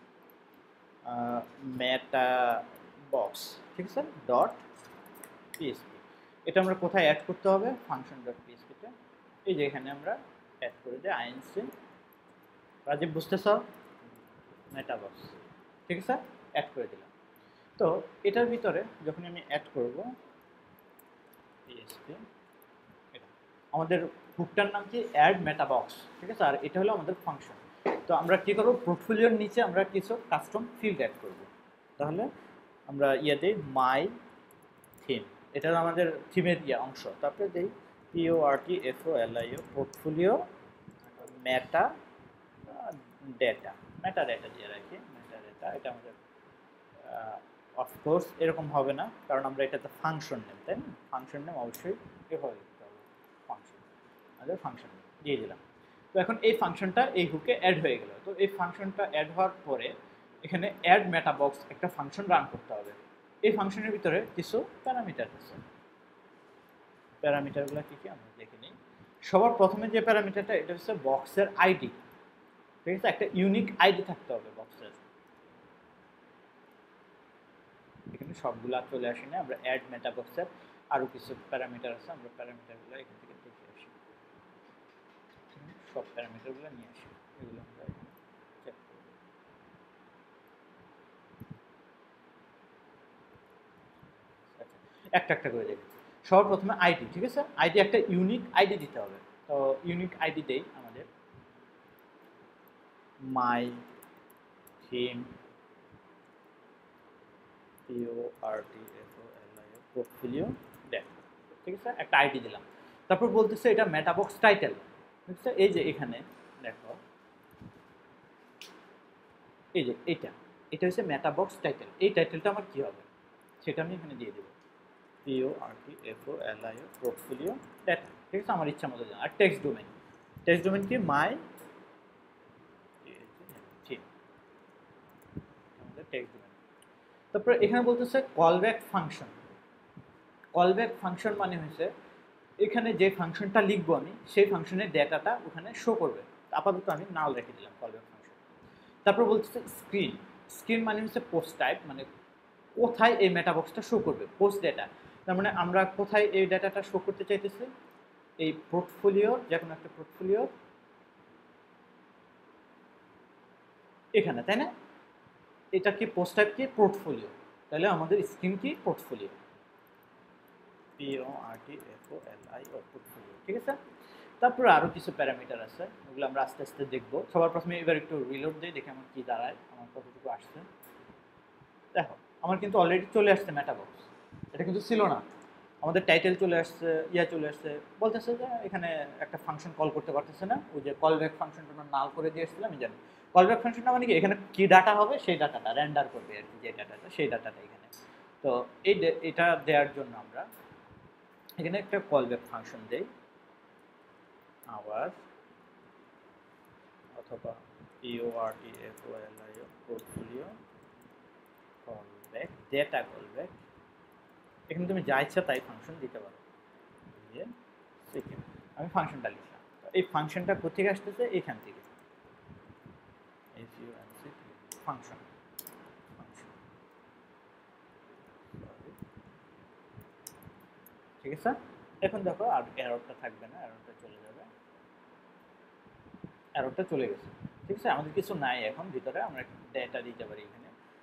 মেটা বক্স, ঠিক আছে, ডট পিএসপি। এটা আমরা কোথায় অ্যাড করতে হবে? ফাংশন ডট পিএসপিতে। এই যে এখানে আমরা অ্যাড করে দিই আইএনসি। রাজীব বুঝতেছ? মেটা বক্স, ঠিক আছে, অ্যাড করে দিলাম। তো এটার ভিতরে যখন আমি অ্যাড করব পিএসপি, এটা আমাদের হুকটার নাম কি? অ্যাড মেটা বক্স, ঠিক আছে। আর এটা হলো আমাদের ফাংশন। তো আমরা কী করবো? পোর্টফোলিওর নিচে আমরা কিছু কাস্টম ফিল্ড অ্যাড করব। তাহলে আমরা ইয়ে দিই মাই থিম, এটা আমাদের থিমের ইয়ে অংশ। তারপরে দিই PO R T F O L I O portfolio meta data, meta data দিয়ে রাখি, মেটা ডেটা। এটা আমাদের অফকোর্স এরকম হবে না, কারণ আমরা এটাতে ফাংশন নেম, তাই না? ফাংশন নেম অবশ্যই এভাবে দিতে হবে, ফাংশন, আমাদের ফাংশন নেম দিয়ে দিলাম। তো এখন এই ফাংশনটা এই হুকে অ্যাড হয়ে গেল। তো এই ফাংশনটা অ্যাড হওয়ার পরে এখানে অ্যাড মেটা বক্স একটা ফাংশন রান করতে হবে। এই ফাংশনের ভিতরে কিছু প্যারামিটার আছে। প্যারামিটারগুলো কী কী আমরা দেখে নিই। সবার প্রথমে যে প্যারামিটারটা, এটা হচ্ছে বক্সের আইডি, ঠিক আছে। একটা ইউনিক আইডি থাকতে হবে বক্সের। এখানে সবগুলা চলে আসে না, আমরা অ্যাড মেটা বক্সের আরও কিছু প্যারামিটার আছে, আমরা প্যারামিটারগুলো এখান থেকে দেখে আসি। সব প্যারামিটারগুলো নিয়ে আসি, এগুলো আমরা এখানে চেক করব। আচ্ছা, একটা একটা করে দেখি। সবার প্রথমে আইডি, ঠিক আছে? আইডি একটা ইউনিক আইডি দিতে হবে। তো ইউনিক আইডি দেই আমাদের my theme PO R T F O L I O portfolio দেখ, ঠিক আছে? একটা আইডি দিলাম। তারপর বলতেছে এটা মেটাবক্স টাইটেল, ঠিক আছে? এই যে এখানে দেখো, এই যে এটা এটা হচ্ছে মেটাবক্স টাইটেল। এই টাইটেলটা আমার কি হবে সেটা আমি এখানে দিয়ে দেবো, PO R T F O L I O portfolio data, ঠিক আছে? আমার ইচ্ছা মতো দিলাম। আর টেক্সট ডোমেইন, টেক্সট ডোমেইন কি মাই থিম, আমাদের টেক্সট ডোমেইন। তারপরে এখানে বলতেছে কলব্যাক ফাংশন। কলব্যাক ফাংশন মানে হচ্ছে এখানে যে ফাংশনটা লিখবো আমি সেই ফাংশনের ডেটাটা ওখানে শো করবে। আপাতত আমি নাল রেখে দিলাম কলব্যাক ফাংশন। তারপর বলতেছে স্ক্রিন। স্ক্রিন মানে হচ্ছে পোস্ট টাইপ, মানে কোথায় এই মেটাবক্সটা শো করবে, পোস্ট ডেটা। তার মানে আমরা কোথায় এই ডেটাটা শো করতে চাইতেছি, এই পোর্টফোলিওর যে কোনো একটা পোর্টফোলিও এখানে, তাই না? এটা কি পোস্ট টাইপ কি পোর্টফোলিও, তাহলে আমাদের স্ক্রিন কি portfolio, PO R T F O L I O portfolio, ঠিক আছে? তারপরে আরও কিছু প্যারামিটার আছে, ওগুলো আমরা আস্তে আস্তে দেখবো। সবার প্রথমে এবার একটু রিলোড দিই, দেখে আমার কি দাঁড়ায়, আমার কতটুকু আসছে। দেখো আমার কিন্তু অলরেডি চলে আসছে মেটাবক্স, এটা কিন্তু ছিল না। আমাদের টাইটেল চলে আসছে, ইয়া চলে আসছে, বলতেছে যে এখানে একটা ফাংশন কল করতে পারতেছে না। ওই যে কল ব্যাক ফাংশনটা আমরা নাল করে দিয়ে এসেছিলাম, আমি জানি। কল ব্যাক ফাংশনটা মানে কি, এখানে কি ডাটা হবে সেই ডাটাটা রেন্ডার করবে আর কি, যে ডাটাটা সেই ডাটাটা এখানে। তো এই এটা দেওয়ার জন্য আমরা এখানে একটা কল ব্যাক ফাংশন দেই, আবার অথবা পিওআরটিএফওএলআইও portfolio call back data call back. এখানে তুমি যা ইচ্ছা তাই ফাংশন দিতে পারো। দিয়ে সেকেন্ড আমি ফাংশনটা লিখলাম। এই ফাংশনটা কোথেকে আসতেছে, এখান থেকে ফাংশন ফাংশন ঠিক আছে? এখন দেখো আর এররটা থাকবে না, এররটা চলে যাবে, এররটা চলে গেছে, ঠিক আছে? আমাদের কিছু নাই এখন ভিতরে, আমরা ডেটা দিতে পারি এখানে।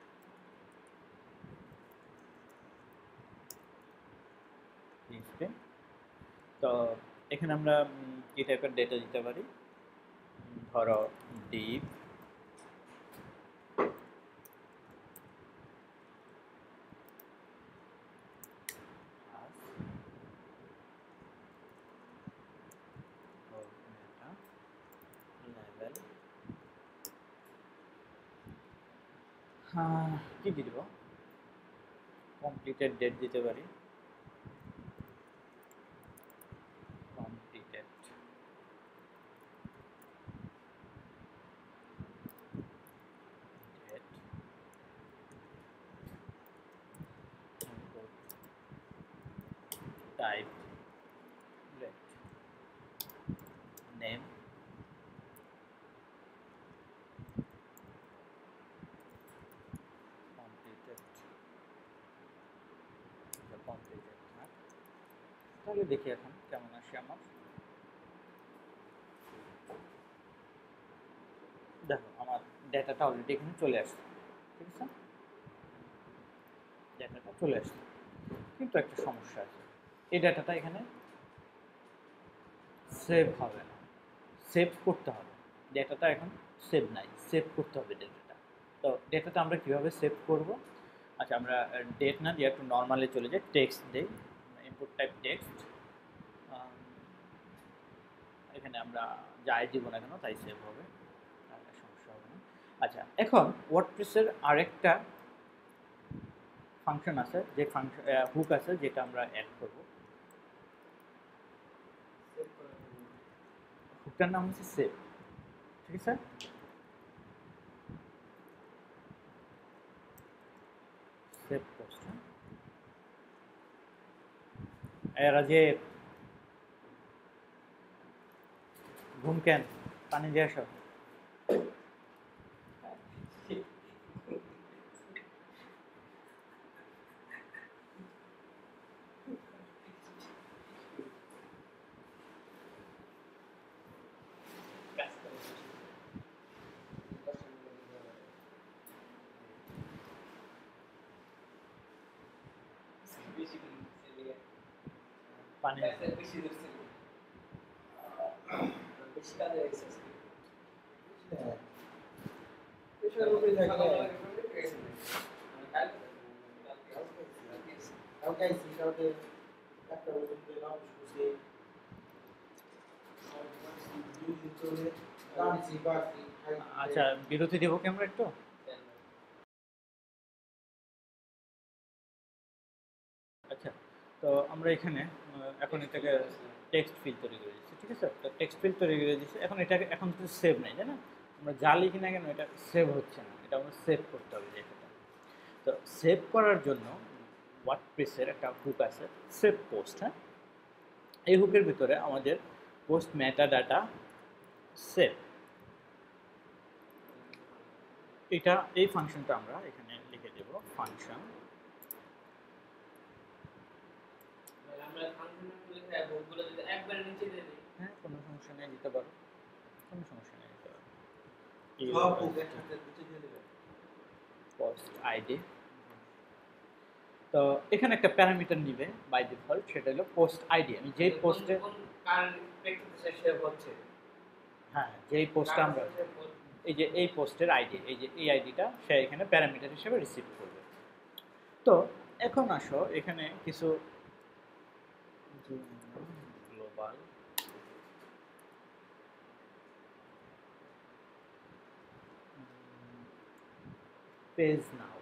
তো এখানে আমরা কি টাইপের ডেটা দিতে পারি, ধরো ডিপ লেভেল হ্যাঁ কি দিব, কমপ্লিটেড ডেট দিতে পারি, completed date, type let, name, completed completed না। তাহলে দেখি এখন কেমন আসে আমার। দেখো আমার ডেটাটা অলরেডি এখানে চলে আসছে, ঠিক আছে? ডেটাটা চলে আসছে, কিন্তু একটা সমস্যা আছে, এই ডেটাটা এখানে সেভ হবে না, সেভ করতে হবে। ডেটাটা এখন সেভ নাই, সেভ করতে হবে ডেটাটা। তো ডেটাটা আমরা কীভাবে সেভ করব? আচ্ছা আমরা ডেট না দিয়ে একটু নর্মালি চলে যাই, টেক্সট দিই, ইনপুট টাইপ টেক্সট, এখানে আমরা যাই দিব না কেন তাই সেভ হবে, সমস্যা হবে না। আচ্ছা এখন ওয়ার্ডপ্রেসের আরেকটা ফাংশন আছে, যে ফাংশন হুক আছে যেটা আমরা অ্যাড করব, হুকটার নাম হচ্ছে সেভ, ঠিক আছে? সেভ পোস্ট, এরা যে ঘুম কেন পানি দিয়ে আসো, পানি বেশি দিচ্ছে বেশি কাজে এক্সেস হ্যাঁ এসবের উপরে থাকে কালকে আইসি কালকে একটা ওজন দিয়ে নাও বসে দুই দিন চলে রাঁধছি বাড়ছি আচ্ছা বিরতি দেবো কি আমরা একটু? আচ্ছা তো আমরা এখানে আহ, এখন এটাকে টেক্সট ফিল তৈরি করে দিচ্ছি, ঠিক আছে? তো টেক্সট ফিল তৈরি করে দিচ্ছি, এখন এটাকে এখন তো সেভ নেই, তাই না? আমরা যা লিখি না কেন এটা সেভ হচ্ছে না, এটা আমরা সেভ করতে হবে যেটা। তো সেভ করার জন্য ওয়ার্ডপ্রেসের একটা হুক আছে সেভ পোস্ট, হ্যাঁ? এই হুকের ভিতরে আমাদের পোস্ট মেটা ডাটা সেভ, এটা এই ফাংশনটা আমরা এখানে লিখে দেব ফাংশন। আমরা ফাংশনের লিখে ভুলগুলো যদি একবারে নিচে দিয়ে দিই হ্যাঁ কোনো সমস্যা নেই, দিতে পারো, কোনো সমস্যা নেই, দিতে পারো। সব বুক একসাথে বুঝে দিয়ে দেবে পোস্ট আইডি, তো এখানে একটা প্যারামিটার নিবে বাই ডিফল্ট, সেটা হলো পোস্ট আইডি। আমি যেই পোস্টে কোন কার প্রেক্ষিতে সেভ হচ্ছে, হ্যাঁ যেই পোস্টটা আমরা এই যে এই পোস্টের আইডি, এই যে এই আইডিটা সে এখানে প্যারামিটার হিসেবে রিসিভ করবে। তো এখন আসো এখানে কিছু গ্লোবাল পেজ নাও,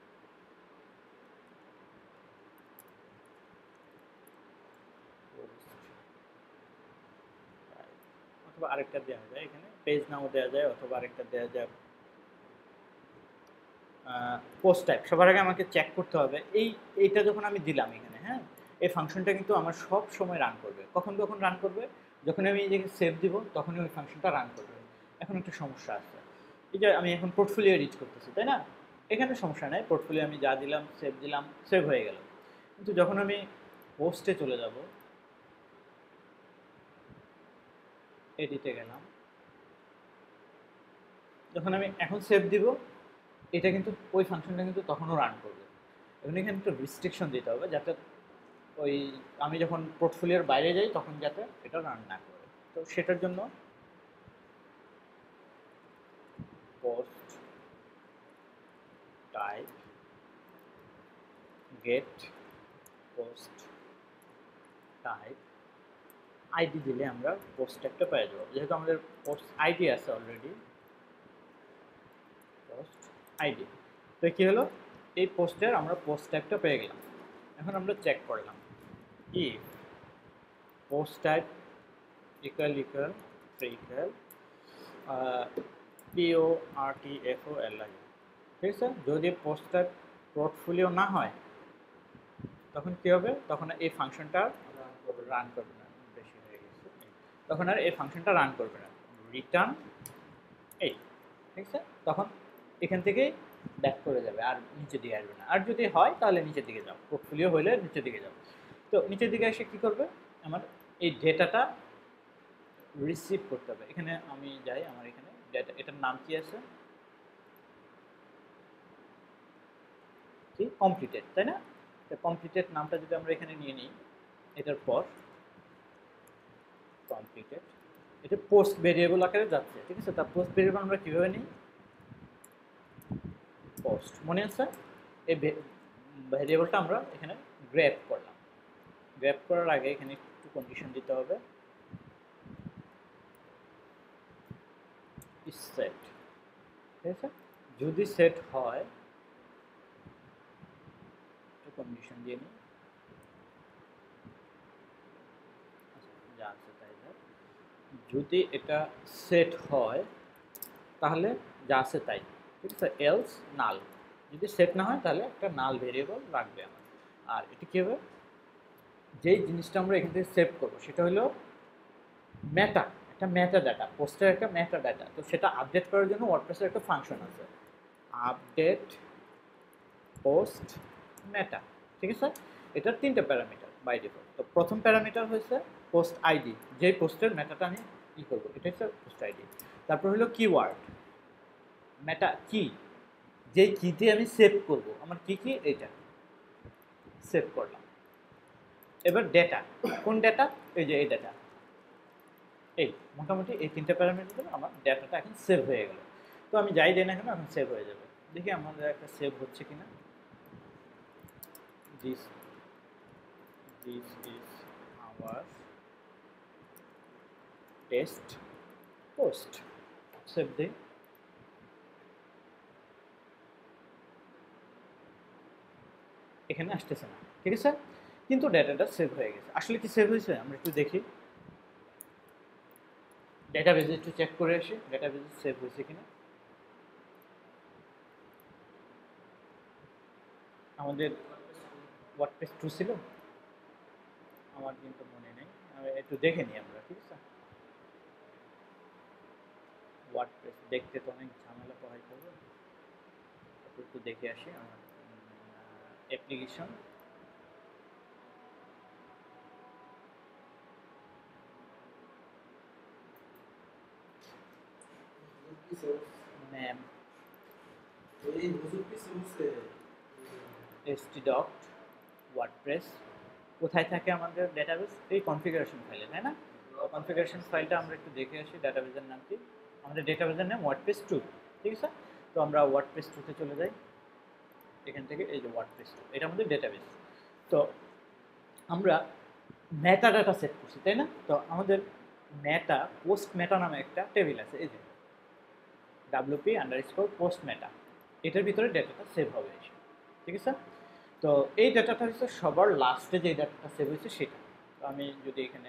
অথবা আরেকটা দেওয়া যায়, এখানে পেজ নাও দেওয়া যায়, অথবা আরেকটা দেওয়া যায় পোস্ট টাইপ। সবার আগে আমাকে চেক করতে হবে এই এইটা যখন আমি দিলাম এখানে, হ্যাঁ এই ফাংশনটা কিন্তু আমার সব সময় রান করবে। কখন কখন রান করবে? যখন আমি এই জায়গায় সেভ দিব তখনই ওই ফাংশনটা রান করবে। এখন একটা সমস্যা আছে, এই যে আমি এখন পোর্টফোলিও এডিট করতেছি, তাই না? এখানে সমস্যা নেই, পোর্টফোলিও আমি যা দিলাম সেভ দিলাম, সেভ হয়ে গেল। কিন্তু যখন আমি পোস্টে চলে যাব, এডিটে গেলাম, যখন আমি এখন সেভ দিব এটা কিন্তু ওই ফাংশনটা কিন্তু তখনও রান করবে। এখন এখানে একটু রিস্ট্রিকশন দিতে হবে যাতে ওই আমি যখন পোর্টফোলিওর বাইরে যাই তখন যাতে এটা রান না করে। তো সেটার জন্য post type get post type ID দিলে আমরা পোস্ট টাইপটা পেয়ে যাবো, যেহেতু আমাদের পোস্ট আইডি আছে অলরেডি, পোস্ট আইডি। তো কী হলো, এই পোস্টের আমরা পোস্ট টাইপটা পেয়ে গেলাম। এখন আমরা চেক করলাম if post type equal equal equal uh, p o r t f o l i, ঠিক আছে? যদি পোস্ট টাইপ পোর্টফোলিও না হয় তখন কি হবে, তখন এই ফাংশনটা রান করবে না, বেশি হয়ে গেছে, তখন আর এই ফাংশনটা রান করবে না, রিটার্ন এই, ঠিক আছে? তখন এখান থেকে ব্যাক করে যাবে আর নিচে দিকে আসবে না। আর যদি হয় তাহলে নিচের দিকে যাও, পোর্টফোলিও হলে নিচের দিকে যাও। তো নিচের দিকে এসে কী করবে, আমার এই ডেটাটা রিসিভ করতে হবে। এখানে আমি যাই, আমার এখানে ডেটা, এটার নাম কি আছে, কি কমপ্লিটেড, তাই না? কমপ্লিটেড নামটা যদি আমরা এখানে নিয়ে নিই, এটার পর কমপ্লিটেড, এটা পোস্ট ভেরিয়েবল আকারে যাচ্ছে, ঠিক আছে? তার পোস্ট ভেরিয়েবল আমরা কীভাবে নিই, পোস্ট, মনে আছে? এই ভেরিয়েবলটা আমরা এখানে গ্র্যাব করলাম। গ্র্যাব করার আগে এখানে একটু কন্ডিশন দিতে হবে, সেট, ঠিক আছে? যদি সেট হয়, একটু কন্ডিশন দিয়ে নিই, যা আছে তাই না, যদি এটা সেট হয় তাহলে যা আছে তাই, ঠিক আছে? এলস নাল, যদি সেট না হয় তাহলে একটা নাল ভেরিয়েবল রাখবে আমার। আর এটা কী হবে, যেই জিনিসটা আমরা এখান থেকে সেভ করবো সেটা হলো মেটা, একটা মেটা ডাটা, পোস্টের একটা মেটা ডাটা। তো সেটা আপডেট করার জন্য ওয়ার্ডপ্রেসের একটা ফাংশন আছে, আপডেট পোস্ট মেটা, ঠিক আছে? এটার তিনটে প্যারামিটার বাই ডিফল্ট। তো প্রথম প্যারামিটার হয়েছে পোস্ট আইডি, যেই পোস্টের মেটাটা আমি কী করবো, এটা হচ্ছে পোস্ট আইডি। তারপর হলো কিওয়ার্ড, মেটা কি, যেই কিতে আমি সেভ করব, আমার কি কি, এইটা সেভ করলাম। এবার ডেটা, কোন ডেটা? এই যে এই ডেটা, এই মোটামুটি এই তিনটা প্যারামিটার দিলে আমার ডেটাটা এখন সেভ হয়ে গেল। তো আমি যাই দিই না কেন এখন সেভ হয়ে যাবে। দেখি আমাদের একটা সেভ হচ্ছে কিনা। This this is our test post, save দিই। এখানে আসতেছে না, ঠিক আছে, কিন্তু ডেটাটা সেভ হয়ে গেছে। আসলে কি সেভ হয়েছে আমরা একটু দেখি, ডেটাবেজে একটু চেক করে আসি ডেটাবেজে সেভ হয়েছে কিনা। আমাদের ওয়ার্ডপ্রেস টু ছিল, আমার কিন্তু মনে নেই, আমি একটু দেখে নিই আমরা, ঠিক আছে। ওয়ার্ডপ্রেস দেখতে তো অনেক ঝামেলা পোহাই করবে, একটু দেখে আসি আমার অ্যাপ্লিকেশন। মানে এই হুজুর কি সমস্যা? htdoc ওয়ার্ডপ্রেস কোথায় থাকে আমাদের ডেটাবেস? এই কনফিগারেশন ফাইলে, তাই না? কনফিগারেশন ফাইলটা আমরা একটু দেখে আসি ডেটাবেসের নাম কি। আমাদের ডেটাবেসের নাম ওয়ার্ডপ্রেস টু, ঠিক আছে। তো আমরা ওয়ার্ডপ্রেস টুতে চলে যাই, এখান থেকে এই যে ওয়ার্ডপ্রেস টু, এটা আমাদের ডেটাবেস। তো আমরা মেটা ডাটা সেট করছি, তাই না? তো আমাদের মেটা পোস্ট মেটা নামে একটা টেবিল আছে, এই যে ডাব্লিউপি আন্ডারস্কোর পোস্ট মেটা, এটার ভিতরে ডেটাটা সেভ হবে, ঠিক আছে। তো এই ডেটাটা হচ্ছে সবার লাস্টে যে ডেটাটা সেভ হয়েছে সেটা। তো আমি যদি এখানে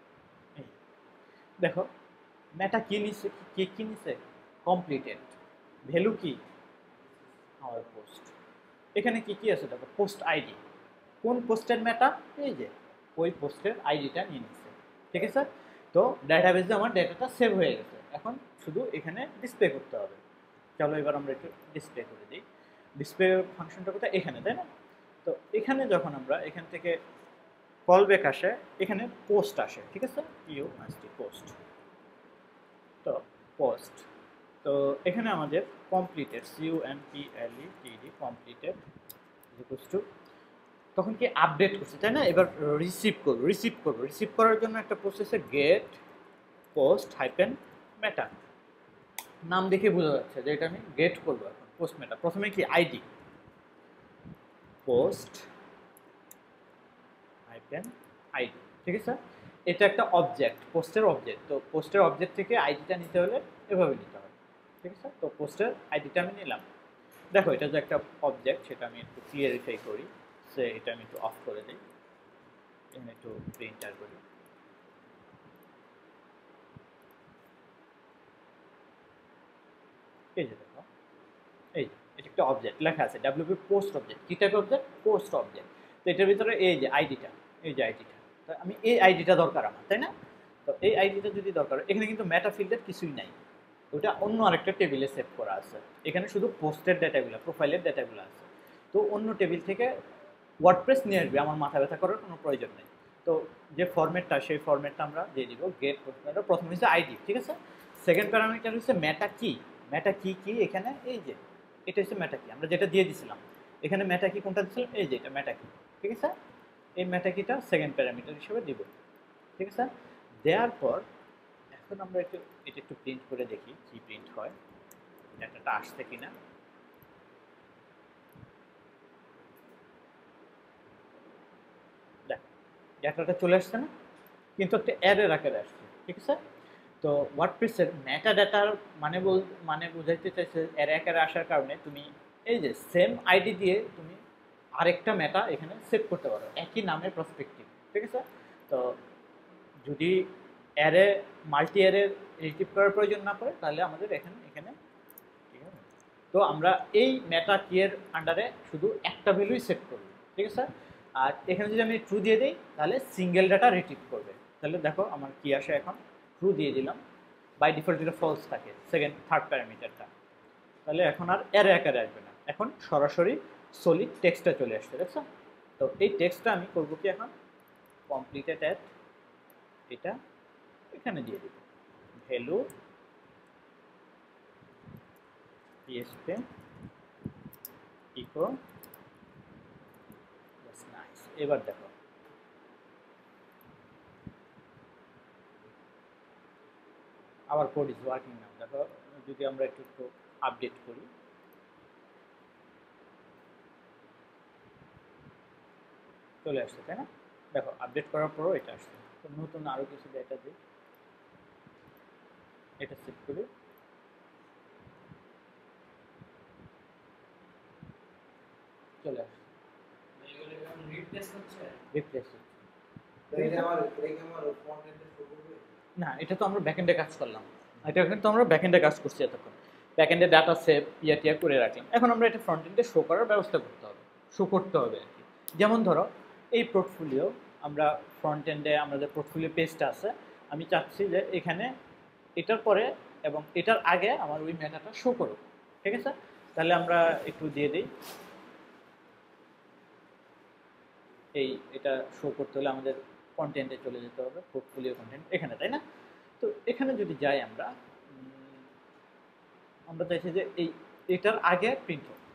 দেখো মেটা কি নিচ্ছে, কি কি নিচ্ছে, কমপ্লিটেড, ভ্যালু কি আওয়ার পোস্ট। এখানে কি কি আছে দেখো, পোস্ট আইডি, কোন পোস্টের মেটা, এই যে ওই পোস্টের আইডিটা নিয়ে নিচ্ছে, ঠিক আছে। তো ডাটাবেসে আমার ডেটাটা সেভ হয়ে গেছে, এখন শুধু এখানে ডিসপ্লে করতে হবে। চলো এবার আমরা একটু ডিসপ্লে করে দিই। ডিসপ্লে ফাংশনটা কোথায়? এখানে, তাই না? তো এখানে যখন আমরা এখান থেকে কল ব্যাক আসে, এখানে পোস্ট আসে, ঠিক আছে, ইউ আসছে পোস্ট। তো পোস্ট, তো এখানে আমাদের কমপ্লিটেড, সিউ N P L E T D completed equals to, তখন কি আপডেট করছে, তাই না? এবার রিসিভ করবো, রিসিভ করবো রিসিভ করার জন্য একটা প্রসেসে গেট পোস্ট হাইপেন মেটা, নাম দেখে বোঝা যাচ্ছে যে এটা আমি গেট করবো এখন পোস্ট মেটা। প্রথমে কি আইডি পোস্ট হাইপেন আইডি, ঠিক আছে। এটা একটা অবজেক্ট, পোস্টের অবজেক্ট। তো পোস্টের অবজেক্ট থেকে আইডিটা নিতে হলে এভাবে নিতে হবে, ঠিক আছে। তো পোস্টের আইডিটা আমি নিলাম। দেখো এটা যে একটা অবজেক্ট, সেটা আমি একটু ক্লিয়ারিফাই করি, সে এটা আমি একটু অফ করে দিই, এখানে একটু প্রিন্টার করি। এই যে দেখো, এই যে এটা একটা অবজেক্ট লেখা আছে ডাব্লিউপি পোস্ট অবজেক্ট। কি টাইপ অবজেক্ট? Post object. তো এটার ভিতরে এই যে আইডিটা, এই যে আইডিটা, তো আমি এই আইডিটা দরকার আমার, তাই না? তো এই আইডিটা যদি দরকার, এখানে কিন্তু মেটা ফিল্ডের কিছুই নাই, ওটা অন্য আরেকটা টেবিলে সেভ করা আছে। এখানে শুধু পোস্টের ডেটাগুলো, প্রোফাইলের ডেটাগুলো আছে। তো অন্য টেবিল থেকে ওয়ার্ডপ্রেস নিয়ে আসবে, আমার মাথা ব্যথা করার কোনো প্রয়োজন নেই। তো যে ফরম্যাটটা, সেই ফরম্যাটটা আমরা দিয়ে দিব গেট পোস্ট। প্রথম হচ্ছে আইডি, ঠিক আছে। সেকেন্ড প্যারামিটার হচ্ছে মেটা কি। মেটা কি কি এখানে এই যে এটা হচ্ছে মেটা কি, আমরা যেটা দিয়ে দিছিলাম। এখানে মেটা কি কোনটা দিচ্ছিলাম, এই যে এটা মেটা কি, ঠিক আছে। এই মেটা কিটা সেকেন্ড প্যারামিটার হিসেবে দিব, ঠিক আছে। দেওয়ার পর এখন আমরা একটু এটা একটু প্রিন্ট করে দেখি কি প্রিন্ট হয়, ডাটাটা আসছে কিনা। দেখ ডাটাটা চলে আসছে না, কিন্তু একটা অ্যারের আকারে আসছে, ঠিক আছে। তো ওয়ার্ডপ্রেসের মেটা ডাটার মানে বল মানে বোঝাইতে চাইছে অ্যারে আকারে আসার কারণে তুমি এই যে সেম আইডি দিয়ে তুমি আরেকটা মেটা এখানে সেভ করতে পারো, একই নামের প্রসপেক্টিভ, ঠিক আছে। তো যদি অ্যারে মাল্টি অ্যারে রিট্রিভ করার প্রয়োজন না পড়ে, তাহলে আমাদের এখানে এখানে ঠিক আছে। তো আমরা এই মেটা কিয়ের আন্ডারে শুধু একটা ভ্যালুই সেট করব, ঠিক আছে। আর এখানে যদি আমি ট্রু দিয়ে দিই, তাহলে সিঙ্গেল ডাটা রিট্রিভ করবে। তাহলে দেখো আমার কি আসে, এখন ট্রু দিয়ে দিলাম, বাই ডিফল্ট এটা ফলস থাকে সেকেন্ড থার্ড প্যারামিটারটা। তাহলে এখন আর অ্যারে আকারে আসবে না, এখন সরাসরি সলিড টেক্সটটা চলে আসছে, দেখছো। তো এই টেক্সটটা আমি করবো কি, এখন কমপ্লিটেড অ্যাট এটা এখানে দিয়ে দেব ভ্যালু পিএসপি ইকো, নাইস। এবার দেখো আবার কোড ইজ ওয়ার্কিং নাও। দেখো যদি আমরা একটু একটু আপডেট করি, চলে আসছে তাই না? দেখো আপডেট করার পরও এটা আসছে। তো নতুন আরো কিছু ডেটা দিই, এটা সেভ করি, চলে আসছে, এগুলো এখন রিপ্লেস হচ্ছে। রিপ্লেস হচ্ছে। তো এটা আমার এটা আমার ফ্রন্ট এন্ডে শো করবে? না, এটা তো আমরা ব্যাকএন্ডে কাজ করলাম, এটা কিন্তু আমরা ব্যাকএন্ডে কাজ করছি এতক্ষণ, ব্যাকএন্ডে ডাটা সেভ ইয়া টিয়া করে রাখলাম। এখন আমরা এটা ফ্রন্ট এন্ডে শো করার ব্যবস্থা করতে হবে, শো করতে হবে আর কি। যেমন ধরো এই পোর্টফোলিও, আমরা ফ্রন্ট এন্ডে আমাদের পোর্টফোলিও পেজটা আছে, আমি চাচ্ছি যে এখানে এটার পরে এবং এটার আগে আমার ওই মেটাটা শো করুক, ঠিক আছে? তাহলে আমরা একটু দিয়ে দিই, এই এটা শো করতে হলে আমাদের কন্টেন্টে চলে যেতে হবে, পোর্টফোলিও কন্টেন্ট এখানে, তাই না? তো এখানে যদি যাই আমরা, উম, আমরা চাইছি যে এই এটার আগে প্রিন্ট হোক,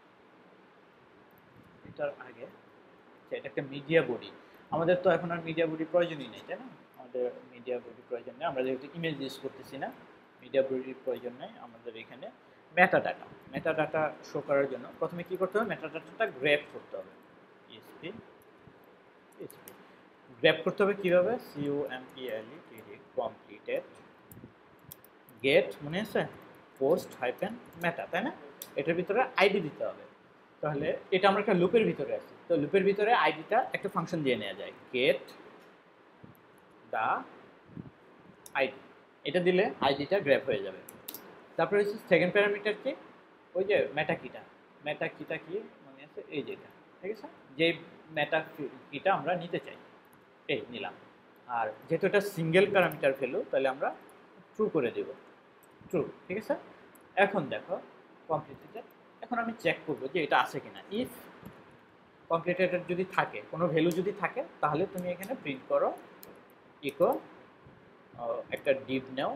এটার আগে, আচ্ছা, এটা একটা মিডিয়া বডি, আমাদের তো এখন আর মিডিয়া বডি প্রয়োজনই নেই, তাই না? আমাদের মিডিয়া বডি প্রয়োজন নেই, আমরা যেহেতু ইমেজ ইউজ করতেছি না, মিডিয়া বডির প্রয়োজন নেই। আমাদের এখানে meta data, meta data show করার জন্য প্রথমে কি করতে হবে, মেটা ডাটাটা গ্র্যাব করতে হবে, ইএসপি ইএসপি গ্র্যাব করতে হবে কিভাবে, সিওএমপিএলই টিডি কমপ্লিটেড গেট, মনে আছে, পোস্ট হাইপেন মেটা, তাই না? এটার ভিতরে আইডি দিতে হবে। তাহলে এটা আমরা একটা লুপের ভিতরে আছি, তো লুপের ভিতরে আইডিটা একটা ফাংশন দিয়ে নেওয়া যায়, গেট দা আইডি, এটা দিলে আইডিটা গ্র্যাব হয়ে যাবে। তারপরে হচ্ছে সেকেন্ড প্যারামিটার কি, ওই যে মেটা কিটা, মেটা কিটা কি মনে আছে, এই যেটা, ঠিক আছে, যে মেটা কিটা আমরা নিতে চাই, এই নিলাম। আর যেহেতু এটা সিঙ্গেল প্যারামিটার ভ্যালু, তাহলে আমরা ট্রু করে দেব, ট্রু, ঠিক আছে? এখন দেখো কমপ্লিটেড, এখন আমি চেক করব যে এটা আছে কিনা। ইফ কমপ্লিটেড যদি থাকে, কোনো ভ্যালু যদি থাকে, তাহলে তুমি এখানে প্রিন্ট করো ইকো একটা ডিপ নাও,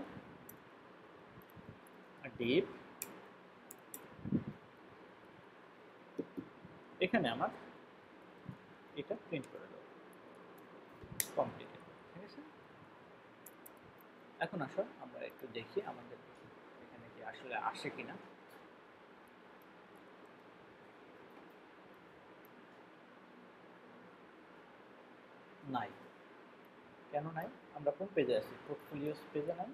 ডিপ, এখানে আমার এটা প্রিন্ট করে দেবো কমপ্লিটেড, ঠিক আছে? এখন আসো আমরা একটু দেখি আমাদের এখানে কি আসলে আসে কিনা। নাই, কেন নাই? আমরা কোন পেজে আছি, পোর্টফোলিওস পেজে নাই,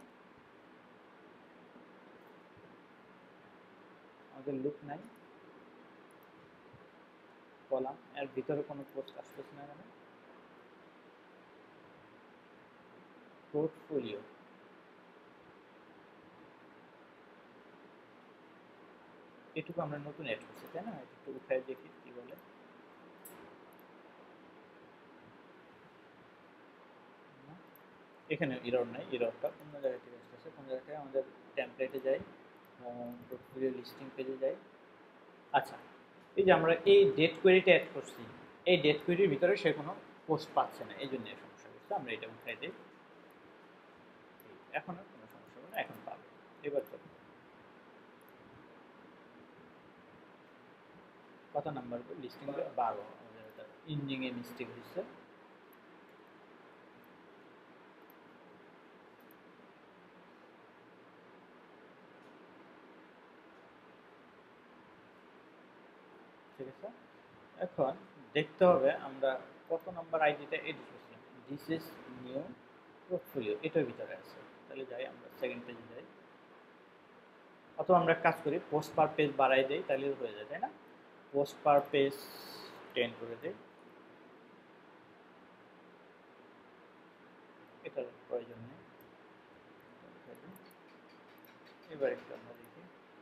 আমাদের লুক নাই, কলাম এর ভিতরে কোনো পোস্ট আসতেছে না, মানে পোর্টফোলিও, এটুকু আমরা নতুন অ্যাড করছি, তাই না? একটু উঠায় দেখি কি বলে। এখানে এরর নাই, এররটা অন্য জায়গা থেকে আসতেছে। কোন জায়গা থেকে, আমাদের টেমপ্লেটে যাই, পোর্টফোলিও লিস্টিং পেজে যাই। আচ্ছা, এই যে আমরা এই ডেট কোয়েরিটা অ্যাড করছি, এই ডেট কোয়েরির ভিতরে সে কোনো পোস্ট পাচ্ছে না, এই জন্য সমস্যা হচ্ছে। আমরা এটা উঠাই দিই, এখন আর কোনো সমস্যা হবে না, এখন পাবে। এবার চলো, কত নাম্বার লিস্টিং, বারো, আমাদের এটা ইঞ্জিনিয়ারিং মিস্টেক হয়েছে। ঠিক আছে, এখন দেখতে হবে আমরা কত নাম্বার আইডিটা এডিট করছিলাম। দিস ইজ নিউ পোর্টফোলিও, এটার ভিতরে আছে। তাহলে যাই আমরা সেকেন্ড পেজে যাই, অথবা আমরা কাজ করি পোস্ট পার পেজ বাড়াই দেই, তাহলে হয়ে যায়, তাই না? পোস্ট পার পেজ টেন করে দেই, এটার প্রয়োজন নেই। এবার একটু আমরা দেখি,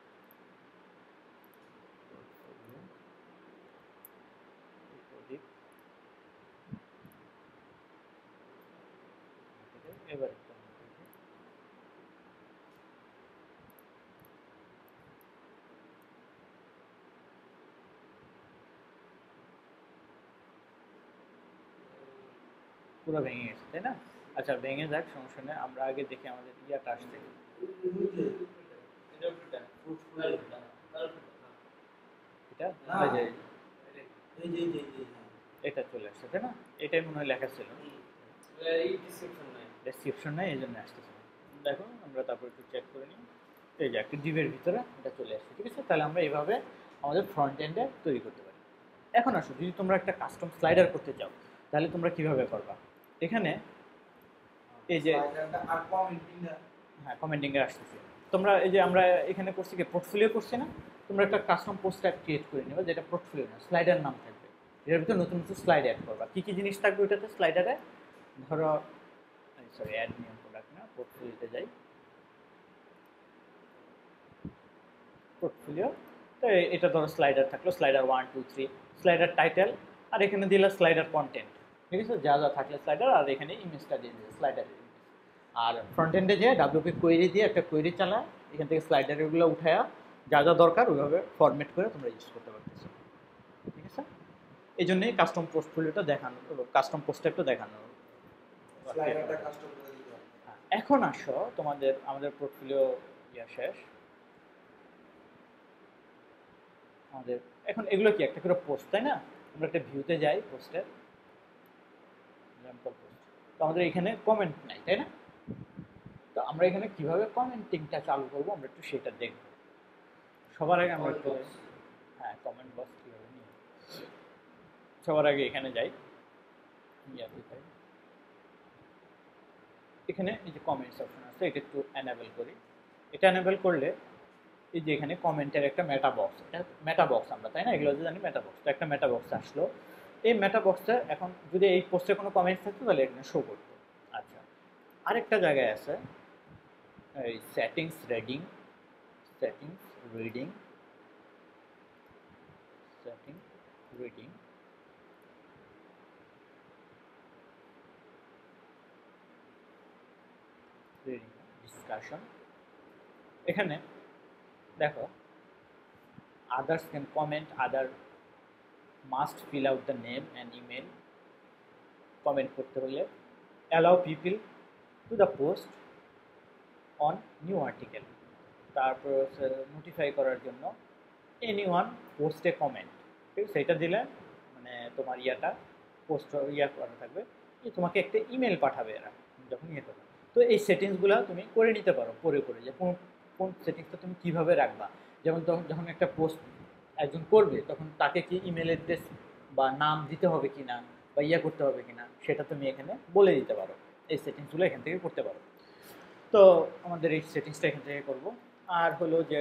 এবার একটু আমরা দেখি, পুরো ভেঙে গেছে, তাই না? আচ্ছা, ভেঙে যাক, সমস্যা নেই। আমরা আগে দেখি আমাদের ইয়াটা আসছে, এটা উল্টা, পোর্টফোলিও উল্টা, উল্টা, এটা না। এই যে এই যে এই যে এই যে, হ্যাঁ। এটা চলে আসছে, তাই না? এটাই মনে হয় লেখা ছিল, এই ডেসক্রিপশন নাই। ডেসক্রিপশন নাই, এই জন্য আসতেছে না। দেখো আমরা তারপর একটু চেক করে নিই। এই যে একটা ডিভের ভিতরে এটা চলে আসছে, ঠিক আছে? তাহলে আমরা এইভাবে আমাদের ফ্রন্ট এন্ডে তৈরি করতে পারি। এখন আসো, যদি তোমরা একটা কাস্টম স্লাইডার করতে চাও তাহলে তোমরা কিভাবে করবা? এখানে এই যে স্লাইডারটা আর কমেন্টিং না হ্যাঁ, কমেন্টিং এ আসতেছে। তোমরা এই যে আমরা এখানে করছি কি পোর্টফোলিও করছি না, তোমরা একটা কাস্টম পোস্ট ট্যাগ ক্রিয়েট করে নেবে, যেটা পোর্টফোলিও না, স্লাইডার নাম থাকবে। এর ভিতরে নতুন নতুন স্লাইড অ্যাড করবা। কি কি জিনিস থাকবে ওইটাতে স্লাইডারে? ধরো সরি, অ্যাড নিউ প্রোডাক্ট না, পোর্টফোলিওতে যাই, পোর্টফোলিও। তো এ- এটা ধরো স্লাইডার থাকলো, slider one two three, slider title, আর এখানে দিলে স্লাইডার কন্টেন্ট, ঠিক আছে? যা যা থাকলে স্লাইডার, আর এখানে ইমেজটা দিয়ে দিলে স্লাইডার ইমেজ। আর ফ্রন্ট এন্ডে যে ডাব্লিউপি কোয়েরি দিয়ে একটা কোয়েরি চালায়, এখান থেকে স্লাইডারগুলো উঠায়া যা যা দরকার ওইভাবে ফরম্যাট করে তোমরা ইউজ করতে পারতেছো, ঠিক আছে? এই জন্যই কাস্টম পোর্টফোলিওটা দেখানো, কাস্টম পোস্টারটা দেখানো। স্লাইডারটা কাস্টম করে দিতে হবে। হ্যাঁ, এখন আসো, তোমাদের আমাদের পোর্টফোলিও ইয়া শেষ, আমাদের এখন এগুলো কি একটা করে পোস্ট, তাই না? আমরা একটা ভিউতে যাই পোস্টের, এক্সাম্পল পোস্ট। তো আমাদের এখানে কমেন্ট নাই, তাই না? তো আমরা এখানে কিভাবে কমেন্টিংটা চালু করবো আমরা একটু সেটা দেখব। সবার আগে আমরা একটু হ্যাঁ কমেন্ট বক্স কীভাবে নিয়ে, সবার আগে এখানে যাই, ইয়াতে যাই, এখানে এই যে কমেন্টস অপশন আছে, এটা একটু এনেবল করি। এটা এনেবল করলে এই যে এখানে কমেন্টের একটা মেটা বক্স, এটা মেটা বক্স আমরা, তাই না? এগুলো যে জানি মেটা বক্স, তো একটা মেটা বক্স আসলো। এই মেটা বক্সে এখন যদি এই পোস্টে কোনো কমেন্টস থাকতো তাহলে এখানে শো করতো। আচ্ছা, আরেকটা জায়গায় আছে এই settings reading, settings reading, setting reading, reading discussion. এখানে দেখো others can comment, other must fill out the name and email, comment করতে হলে allow people to the post on new article, তারপর নোটিফাই করার জন্য এনিওয়ান পোস্টে কমেন্ট, ঠিক আছে? এটা দিলে মানে তোমার ইয়াটা পোস্ট ইয়া করা থাকবে, যে তোমাকে একটা ইমেল পাঠাবে এরা যখন ইয়ে করবে। তো এই সেটিংসগুলো তুমি করে নিতে পারো পরে করে, যে কোন কোন সেটিংসটা তুমি কীভাবে রাখবা। যেমন তখন যখন একটা পোস্ট একজন করবে তখন তাকে কি ইমেল অ্যাড্রেস বা নাম দিতে হবে কি না, বা ইয়া করতে হবে কি না, সেটা তুমি এখানে বলে দিতে পারো। এই সেটিংসগুলো এখান থেকে করতে পারো। তো আমাদের এই সেটিংসটা এখান থেকে করব। আর হলো যে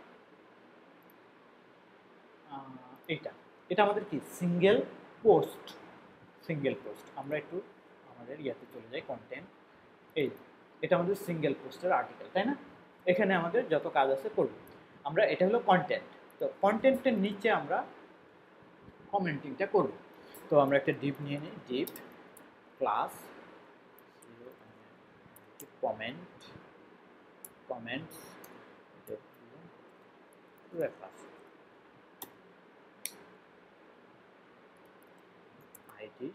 এইটা, এটা আমাদের কি সিঙ্গেল পোস্ট, সিঙ্গেল পোস্ট। আমরা একটু আমাদের ইয়াতে চলে যাই, কন্টেন্ট, এই এটা আমাদের সিঙ্গেল পোস্টের আর্টিকেল, তাই না? এখানে আমাদের যত কাজ আছে করব আমরা। এটা হলো কন্টেন্ট। তো কন্টেন্টের নিচে আমরা কমেন্টিংটা করব। তো আমরা একটা ডিপ নিয়ে নিই, div class comment, comments class ID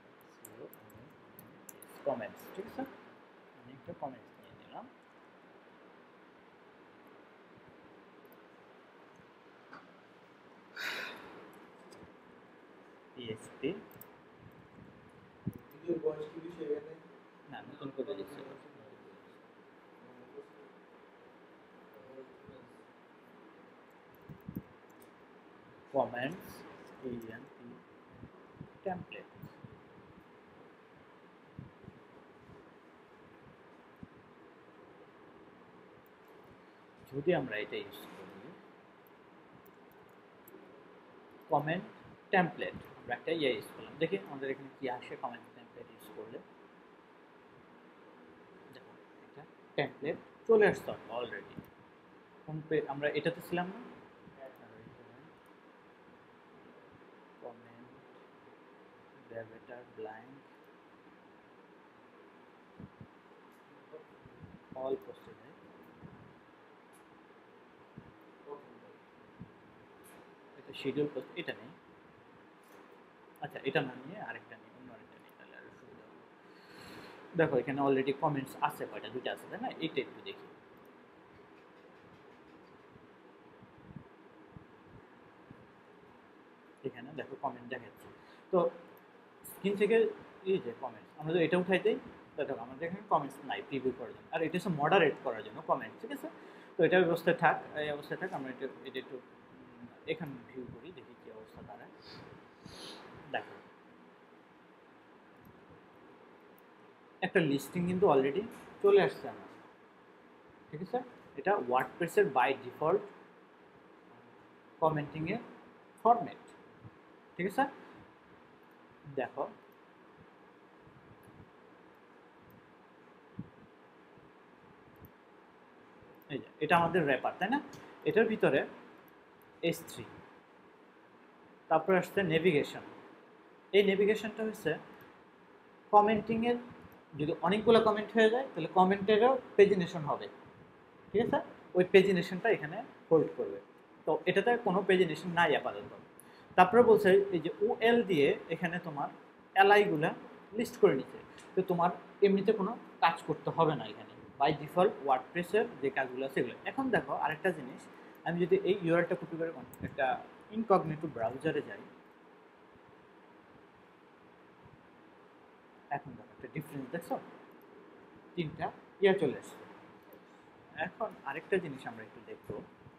comments, ঠিক আছে? আমি একটা কমেন্টস নিয়ে নিলাম। পিএইচপি ভিডিওর বয়স কি বেশি হয়ে গেছে? না, নতুন করে দিচ্ছি। কমেন্টস টিএমপি টেমপ্লেট, যদি আমরা এটা ইউজ করি কমেন্ট টেমপ্লেট, আমরা একটা ইয়ে ইউজ করলাম, দেখি আমাদের এখানে কি আসে কমেন্ট টেমপ্লেট ইউজ করলে। দেখো এটা টেমপ্লেট চলে আসছে অলরেডি। কোন পেজ আমরা এটাতে ছিলাম না? কমেন্ট গ্র্যাভিটার ব্ল্যাঙ্ক অল পোস্টে যাই, এটা শিডিউল পোস্ট, এটা নেই। আচ্ছা, এটা না নিয়ে আরেকটা নেই, অন্য আরেকটা নেই, তাহলে আরো সুবিধা হবে। দেখো এখানে অলরেডি কমেন্টস আছে, কয়টা? দুটো আছে, তাই না? এইটা একটু দেখি। এখানে দেখো কমেন্ট দেখাচ্ছে। তো স্ক্রিন থেকে এই যে কমেন্টস, আমরা যদি এটা উঠাই দিই তো দেখো আমাদের এখানে কমেন্টস নাই প্রিভিউ করার জন্য, আর এটা হচ্ছে মডারেট করার জন্য কমেন্ট, ঠিক আছে। তো এটা অবস্থায় থাক, এই অবস্থায় থাক। আমরা এটা এটা একটু উম, এখানে ভিউ করি, দেখি কি অবস্থা দাঁড়ায়। দেখো একটা লিস্টিং কিন্তু অলরেডি চলে আসছে আমার, ঠিক আছে। এটা ওয়ার্ডপ্রেসের বাই ডিফল্ট কমেন্টিং এর ফরম্যাট, ঠিক আছে। দেখো এই যে এটা আমাদের র্যাপার, তাই না? এটার ভিতরে এস থ্রি, তারপরে আসছে নেভিগেশন। এই নেভিগেশনটা হচ্ছে কমেন্টিংয়ের, যদি অনেকগুলো কমেন্ট হয়ে যায় তাহলে কমেন্টেরও পেজিনেশন হবে, ঠিক আছে। ওই পেজিনেশনটা এখানে হোল্ড করবে। তো এটাতে কোনো পেজিনেশন নাই আপাতত। তারপরে বলছে এই যে ওএল দিয়ে এখানে তোমার এলআইগুলা লিস্ট করে নিতে, তো তোমার এমনিতে কোনো কাজ করতে হবে না এখানে, বাই ডিফল্ট ওয়ার্ডপ্রেসের যে কাজগুলো আছে সেগুলো। এখন দেখো আরেকটা জিনিস, আমি যদি এই ইউআরএলটা কপি করে একটা ইনকগনিটো ব্রাউজারে যাই, এখন দেখো একটা ডিফারেন্স দেখছো, তিনটা ইয়া চলে আসছে। এখন আরেকটা জিনিস আমরা একটু দেখবো,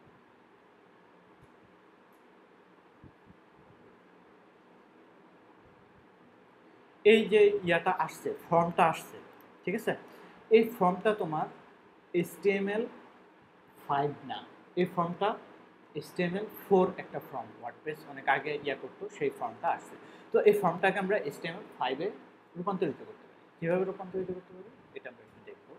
এই যে ইয়াটা আসছে, ফর্মটা আসছে, ঠিক আছে। এই ফর্মটা তোমার এইচটিএমএল ফাইভ না, এই ফর্মটা এইচটিএমএল ফোর একটা ফর্ম, ওয়ার্ডপ্রেস অনেক আগে ইয়া করতো, সেই ফর্মটা আসছে। তো এই ফর্মটাকে আমরা এইচটিএমএল ফাইভে রূপান্তরিত করতে পারি। কীভাবে রূপান্তরিত করতে পারি এটা আমরা একটু দেখবো।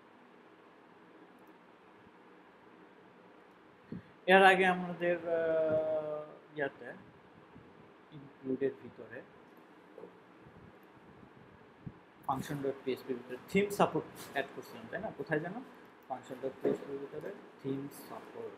এর আগে আমাদের ইয়াতে ইনক্লুডের ভিতরে ফাংশন ডট পিএসপির ভিতরে থিম সাপোর্ট অ্যাড করছিলাম, তাই না? কোথায় জানো? ফাংশন ডট পিএসপির ভিতরে থিম সাপোর্ট।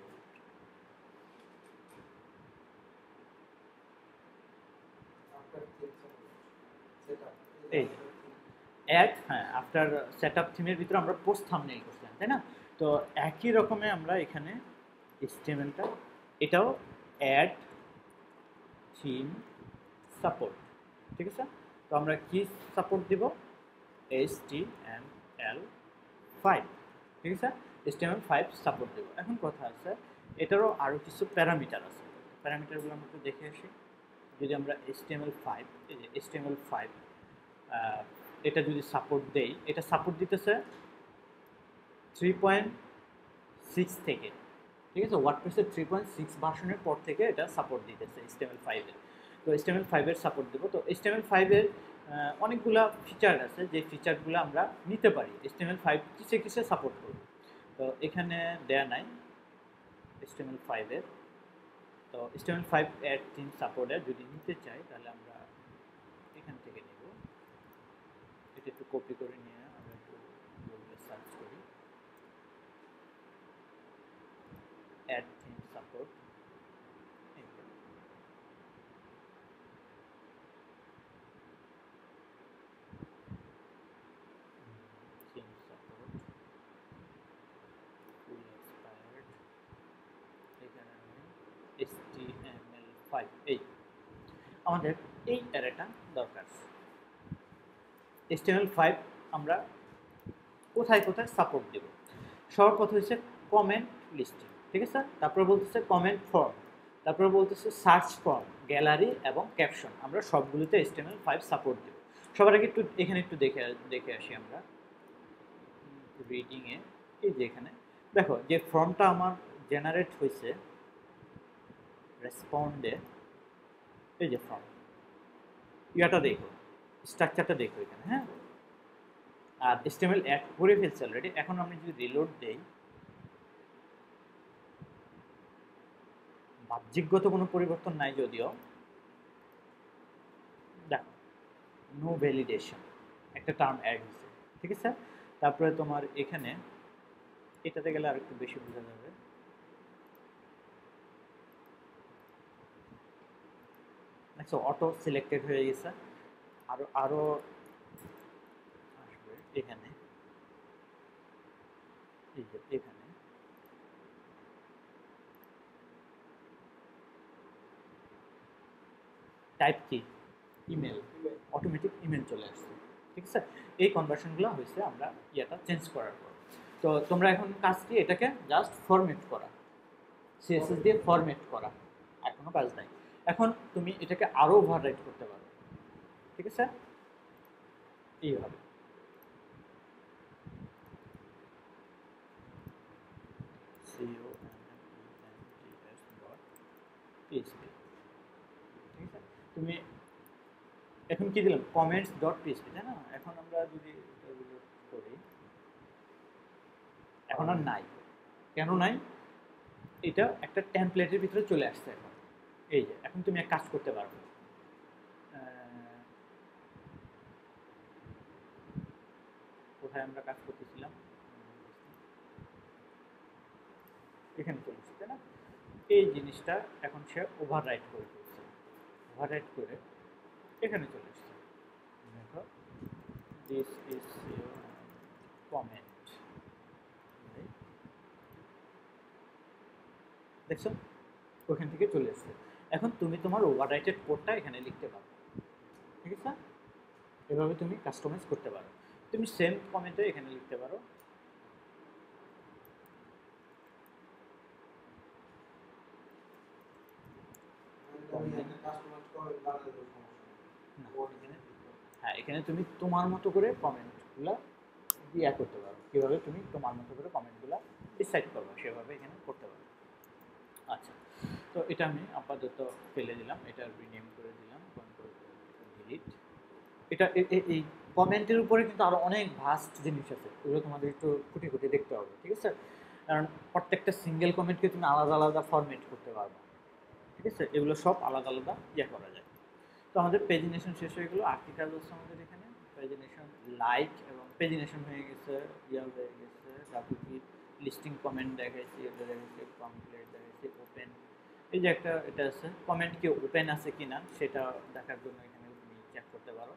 এই অ্যাড, হ্যাঁ, আফটার সেট আপ থিমের ভিতরে আমরা পোস্ট থাম্বনেইল করছিলাম, তাই না? তো একই রকমে আমরা এখানে এইচটিএমএলটা এটাও অ্যাড থিম সাপোর্ট, ঠিক আছে। তো আমরা কি সাপোর্ট দিব? H T M L five, ঠিক আছে। H T M L five support দেবো। এখন কথা আছে এটারও আরও কিছু প্যারামিটার আছে, প্যারামিটারগুলো আমরা একটু দেখে আসি। যদি আমরা H T M L five, এই যে H T M L five এটা যদি সাপোর্ট দেই, এটা সাপোর্ট দিতেছে থ্রি পয়েন্ট সিক্স থেকে, ঠিক আছে। ওয়ার্ডপ্রেসের থ্রি পয়েন্ট সিক্স ভার্সনের পর থেকে এটা সাপোর্ট দিতেছে এইচ টি এম এল ফাইভের। তো এইচ টি এম এল ফাইভের সাপোর্ট দেবো। তো এইচ টি এম এল ফাইভের অনেকগুলা ফিচার আছে, যে ফিচারগুলো আমরা নিতে পারি। H T M L five কিসে কিসে সাপোর্ট করবে, তো এখানে দেয়া নাই এইচ টি এম এল ফাইভের। তো H T M L five add theme সাপোর্টের যদি নিতে চাই তাহলে আমরা এখান থেকে নেব। এটা একটু কপি করে নিয়ে আমরা একটু গুগলে সার্চ করি, add theme support. H T M L five, এই আমাদের এই অ্যারেটা দরকার। H T M L five আমরা কোথায় কোথায় সাপোর্ট দেব? সবার কথা হচ্ছে কমেন্ট লিস্টিং, ঠিক আছে। তারপরে বলতেছে কমেন্ট ফর্ম, তারপরে বলতেছে সার্চ ফর্ম, গ্যালারি এবং ক্যাপশন। আমরা সবগুলোতে H T M L five support দেব। সবার আগে একটু এখানে একটু দেখে দেখে আসি আমরা রিডিংয়ে। এই যে এখানে দেখো যে ফর্মটা আমার জেনারেট হয়েছে রেসপন্ডে, এই যে ফর্ম ইয়াটা দেখো, স্ট্রাকচারটা দেখো এখানে, হ্যাঁ। আর H T M L add করে ফেলছে অলরেডি। এখন আমি যদি রিলোড দেই, বাহ্যিকগত কোনো পরিবর্তন নাই যদিও, দেখো নো ভ্যালিডেশন একটা টার্ম অ্যাড হয়েছে, ঠিক আছে। তারপরে তোমার এখানে এটাতে গেলে আর একটু বেশি বোঝা যাবে। আচ্ছা, অটো সিলেক্টেড হয়ে গেছে, আরো আরো আসবে এখানে, এই যে এখানে টাইপ কি ইমেল, অটোমেটিক ইমেল চলে আসছে, ঠিক ঠিক আছে? এই কনভার্সনগুলো হয়েছে আমরা ইয়েটা চেঞ্জ করার পর। তো তোমরা এখন কাজ কি, এটাকে জাস্ট ফরম্যাট করা, সিএসএস দিয়ে ফরম্যাট করা, আর কোনো কাজ নাই। এখন তুমি এটাকে আরও ওভাররাইট করতে পারো, ঠিক আছে? এইভাবে পিএইচপি, ঠিক আছে? তুমি এখন কি দিলাম, কমেন্টস ডট পিএইচপি, তাই না? এখন আমরা যদি এগুলো করি, এখন আর নাই। কেন নাই? এটা একটা টেমপ্লেটের ভিতরে চলে আসছে এখন। এই যে এখন তুমি এক কাজ করতে পারো, কোথায় আমরা কাজ করতেছিলাম, এখানে চলে এসেছে, তাই না? এই জিনিসটা এখন সে ওভাররাইট করে দিচ্ছে, ওভাররাইট করে এখানে চলে এসেছে। দেখো, দিস ইজ ইউর কমেন্ট, দেখছো ওখান থেকে চলে এসেছে। এখন তুমি তোমার ওভাররাইটেড কোডটা এখানে লিখতে পারো, ঠিক আছে? এভাবে তুমি কাস্টমাইজ করতে পারো। তুমি সেম কমেন্টে এখানে লিখতে পারো, হ্যাঁ এখানে তুমি তোমার মতো করে কমেন্টগুলো ইয়া করতে পারো। কীভাবে তুমি তোমার মতো করে কমেন্টগুলো ডিসাইড করবো সেভাবে এখানে করতে পারো। আচ্ছা, তো এটা আমি আপাতত ফেলে দিলাম, এটা রিনেম করে দিলাম, কন্ট্রোল ডিলিট। এটা এই কমেন্টের উপরে কিন্তু আরও অনেক ভাস্ট জিনিস আছে, এগুলো তোমাদের একটু খুঁটি খুঁটি দেখতে হবে, ঠিক আছে? কারণ প্রত্যেকটা সিঙ্গেল কমেন্টকে তুমি আলাদা আলাদা ফরম্যাট করতে পারবে, ঠিক আছে? এগুলো সব আলাদা আলাদা ইয়ে করা যায়। তো আমাদের পেজিনেশন শেষ হয়ে গেলো, আর্টিকেল হচ্ছে আমাদের এখানে পেজিনেশন লাইক এবং পেজিনেশন হয়ে গেছে, ইয়া হয়ে গেছে, তারপর কি লিস্টিং কমেন্ট দেখাইছি, এটা দেখাইছি, কমপ্লিট দেখাইছি, ওপেন। এই যে একটা এটা আছে, কমেন্ট কি ওপেন আছে কিনা সেটা দেখার জন্য এখানে তুমি চেক করতে পারো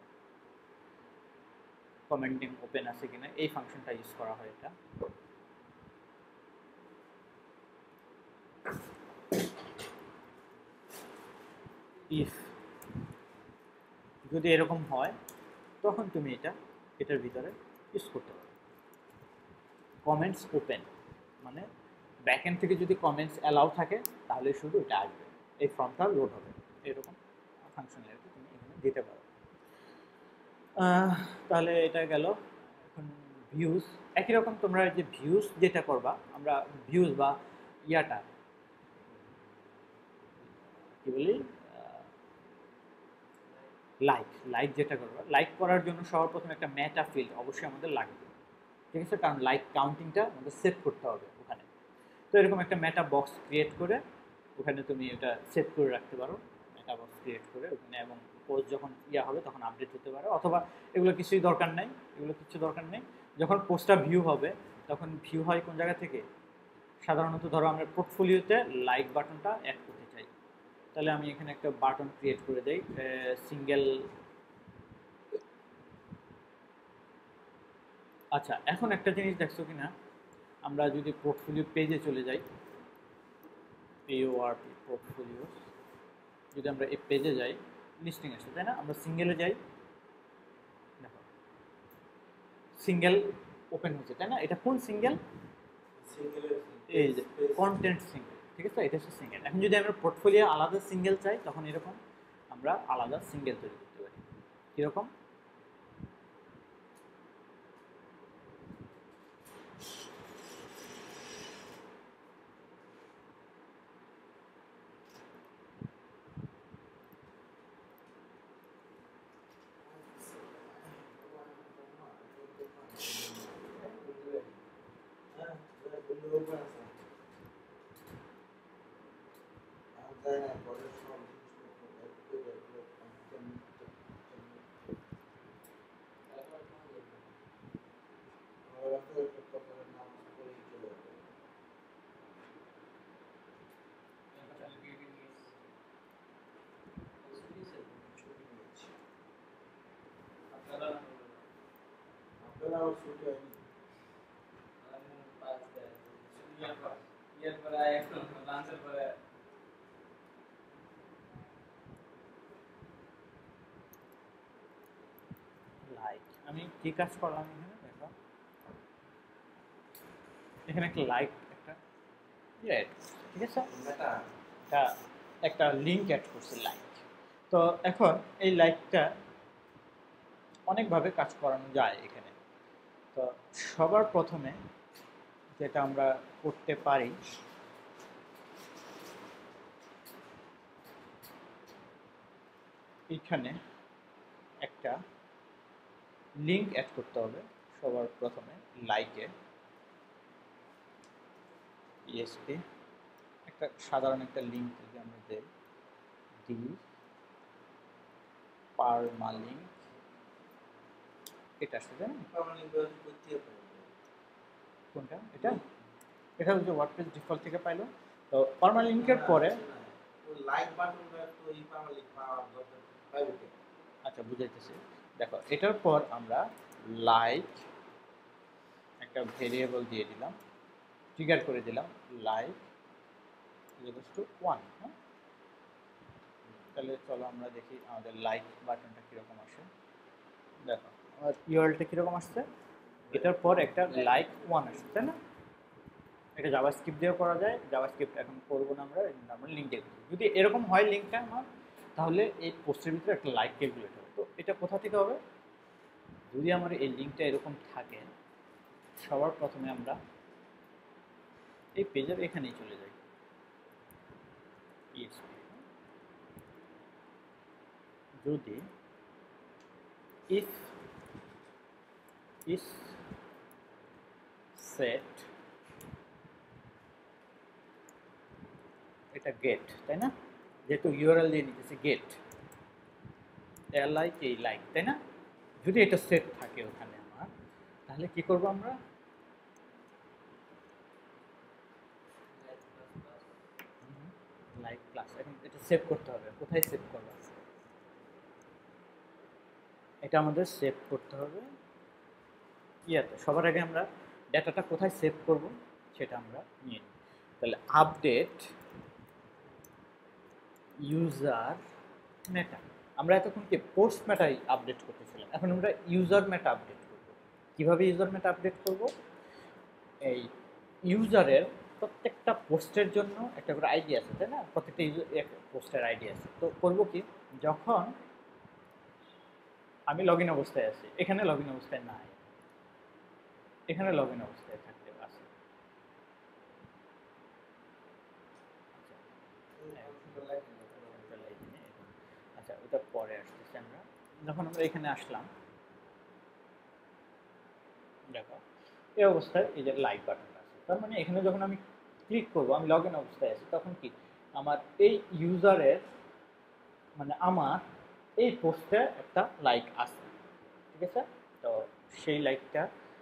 কমেন্টিং ওপেন আছে কিনা, এই ফাংশনটা ইউজ করা হয়। এটা ইফ যদি এরকম হয় তখন তুমি এটা এটার ভিতরে ইউজ করতে পারো কমেন্টস ওপেন, মানে ব্যাকএন্ড থেকে যদি কমেন্টস অ্যালাউ থাকে তাহলে শুধু এটা আসবে, এই ফর্মটা লোড হবে, এরকম ফাংশনালিটি তুমি এখানে দিতে পারো। তাহলে এটা গেল। এখন ভিউজ একই রকম, তোমরা যে ভিউজ যেটা করবা, আমরা ভিউজ বা ইয়াটা কি বলি, লাইক লাইক যেটা করবা, লাইক করার জন্য সর্বপ্রথম একটা মেটা ফিল্ড অবশ্যই আমাদের লাগবে, ঠিক আছে? কারণ লাইক কাউন্টিংটা আমাদের সেট করতে হবে ওখানে। তো এরকম একটা মেটা বক্স ক্রিয়েট করে ওখানে তুমি এটা সেট করে রাখতে পারো, মেটা বক্স ক্রিয়েট করে ওখানে, এবং পোস্ট যখন ইয়া হবে তখন আপডেট হতে পারে, অথবা এগুলো কিছুই দরকার নেই, এগুলো কিছু দরকার নেই। যখন পোস্টটা ভিউ হবে তখন ভিউ হয় কোন জায়গা থেকে, সাধারণত ধরো আমরা পোর্টফোলিওতে লাইক বাটনটা অ্যাড করতে চাই, তাহলে আমি এখানে একটা বাটন ক্রিয়েট করে দেই, সিঙ্গেল। আচ্ছা, এখন একটা জিনিস দেখছো কিনা, আমরা যদি পোর্টফোলিও পেজে চলে যাই, পিওআরপি পোর্টফোলিও, যদি আমরা এই পেজে যাই, লিস্টিং আসছে, তাই না? আমরা সিঙ্গেলে যাই, দেখো সিঙ্গেল ওপেন হচ্ছে, তাই না? এটা কোন সিঙ্গেল? এই যে কন্টেন্ট সিঙ্গেল, ঠিক আছে? এটা হচ্ছে সিঙ্গেল। এখন যদি আমরা পোর্টফোলিও আলাদা সিঙ্গেল চাই তখন এরকম আমরা আলাদা সিঙ্গেল তৈরি করতে পারি। কীরকম? লাইক আমি কি কাজ করলাম এখানে দেখো, এখানে একটা লাইক একটা ইয়ে add করছি, ঠিক আছে, মেটা একটা একটা লিঙ্ক অ্যাড করছি লাইক। তো এখন এই লাইকটা অনেকভাবে কাজ করানো যায় এখানে। তো সবার প্রথমে যেটা আমরা করতে পারি, এখানে একটা লিঙ্ক অ্যাড করতে হবে সবার প্রথমে লাইকে। ইএসপি একটা সাধারণ একটা লিঙ্ক যদি আমরা দেই, ডি পারমালিঙ্ক, এটা আসলে জানেন পার্মানেন্ট ব্যবহার করতে হবে। কোনটা, এটা এটা হচ্ছে ওয়ার্ডপ্রেস ডিফল্ট থেকে পাইলো। তো পারমালিঙ্কের পরে লাইক বাটনটা তো এই পার্মানেন্ট পাওয়ার দরকার পাইবো কি? আচ্ছা বুঝাইতেছি, দেখো এটার পর আমরা লাইক একটা ভেরিয়েবল দিয়ে দিলাম, ট্রিগার করে দিলাম লাইক ইকুয়ালস টু ওয়ান। হ্যাঁ, তাহলে চলো আমরা দেখি আমাদের লাইক বাটনটা কীরকম আসে। দেখো আমার ইউআরএলটা কীরকম আসছে, এটার পর একটা লাইক ওয়ান আসছে, তাই না? এটা জাভাস্ক্রিপ্ট দিয়েও করা যায়, জাভাস্ক্রিপ্ট এখন করবো না আমরা, আমরা লিঙ্কে করি। যদি এরকম হয় লিঙ্কটা আমার, তাহলে এই পোস্টের ভিতরে একটা লাইক ক্যালকুলেট হবে। তো এটা কোথা থেকে হবে, যদি আমার এই লিঙ্কটা এরকম থাকে, সবার প্রথমে আমরা এই পেজের এখানেই চলে যাই, পিএইচপি। যদি ইফ ইস সেট, এটা গেট, তাই না, যেহেতু ইউআরএল দিয়ে নিতেছি গেট এল লাইক এই লাইক, তাই না? যদি এটা সেট থাকে ওখানে আমার, তাহলে কি করব আমরা, লাইক প্লাস, এখন এটা সেভ করতে হবে। কোথায় সেভ করব, এটা আমাদের সেভ করতে হবে ইয়াতে। সবার আগে আমরা ডাটাটা কোথায় সেভ করব সেটা আমরা নিয়ে নিই। তাহলে আপডেট ইউজার মেটা, আমরা এতক্ষণ কি পোস্ট মেটাই আপডেট করতেছিলাম, এখন আমরা ইউজার মেটা আপডেট করব। কিভাবে ইউজার মেটা আপডেট করব, এই ইউজারের প্রত্যেকটা পোস্টের জন্য একটা করে আইডি আছে, তাই না? প্রত্যেকটা ইউজার পোস্টের আইডি আছে। তো করব কি, যখন আমি লগ ইন অবস্থায় আছি, এখানে লগ ইন অবস্থায় নাই, এখানে লগ ইন অবস্থায় থাকতে আছে। আচ্ছা ওটা পরে আসতেছে, আমরা যখন আমরা এখানে আসলাম, দেখো এই অবস্থায় এই যে লাইক বাটনটা আছে, তার মানে এখানে যখন আমি ক্লিক করব, আমি লগ ইন অবস্থায় আছি, তখন কি আমার এই ইউজারের মানে আমার এই পোস্টে একটা লাইক আছে, ঠিক আছে? তো সেই লাইকটা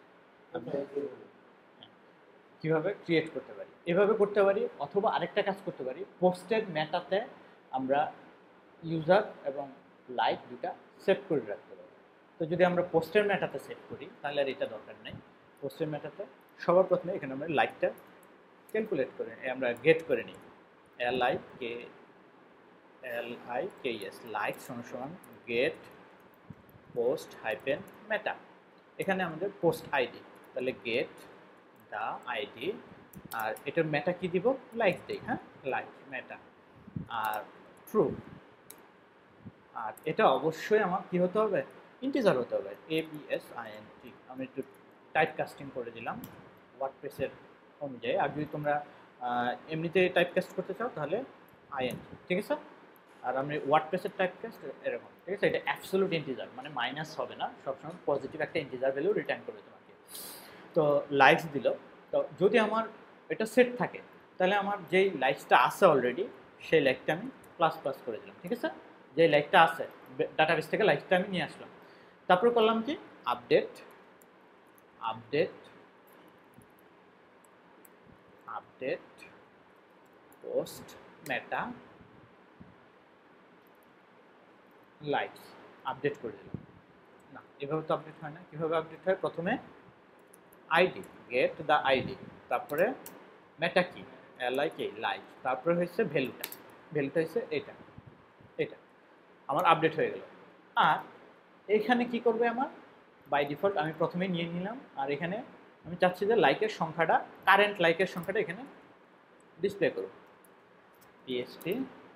কিভাবে ক্রিয়েট করতে পারি, এভাবে করতে পারি, অথবা আরেকটা কাজ করতে পারি, পোস্টের মেটাতে আমরা ইউজার এবং লাইক দুটা সেট করে রাখতে পারি। তো যদি আমরা পোস্টের মেটাতে সেট করি, তাহলে আর এটা দরকার নেই। পোস্টের মেটাতে সবার প্রথমে এখানে আমরা লাইকটা ক্যালকুলেট করে আমরা গেট করে নিই, L I K L I K S, like সমান সমান গেট পোস্ট হাইপেন মেটা। এখানে আমাদের পোস্ট আইডি, তাহলে গেট দা আইডি, আর এটার মেটা কি দিব, লাইক দেই, হ্যাঁ লাইক মেটা, আর ট্রু। আর এটা অবশ্যই আমার কি হতে হবে, ইন্টিজার হতে হবে, A B S I N T. আমি একটু টাইপ কাস্টিং করে দিলাম ওয়ার্ডপ্রেসের অনুযায়ী। আর যদি তোমরা এমনিতে টাইপ কাস্ট করতে চাও তাহলে আই এন টি, ঠিক আছে? আর আমি ওয়ার্ডপ্রেসের টাইপ কাস্ট এরকম, ঠিক আছে? এটা অ্যাবসলিউট ইন্টিজার, মানে মাইনাস হবে না, সবসময় পজিটিভ একটা ইন্টিজার ভ্যালু রিটার্ন করবে তোমাকে। তো লাইকস দিল, তো যদি আমার এটা সেট থাকে, তাহলে আমার যেই লাইকসটা আছে অলরেডি, সেই লাইকটা আমি প্লাস প্লাস করে দিলাম, ঠিক আছে? যে লাইকটা আছে ডাটাবেস থেকে, লাইকটা আমি নিয়ে আসলাম। তারপর করলাম কি, update update update post meta likes, update করে দিলাম। না, এভাবে তো আপডেট হয় না। কীভাবে আপডেট হয়, প্রথমে আইডি, গেট দ্য আইডি, তারপরে মেটা কি, এল আই কে লাইক, তারপরে হচ্ছে ভ্যালুটা, ভ্যালুটা হচ্ছে এটা, এটা আমার আপডেট হয়ে গেল। আর এইখানে কি করবে, আমার বাই ডিফল্ট আমি প্রথমে নিয়ে নিলাম, আর এখানে আমি চাচ্ছি যে লাইকের সংখ্যাটা, কারেন্ট লাইকের সংখ্যাটা এখানে ডিসপ্লে করব। পিএসপি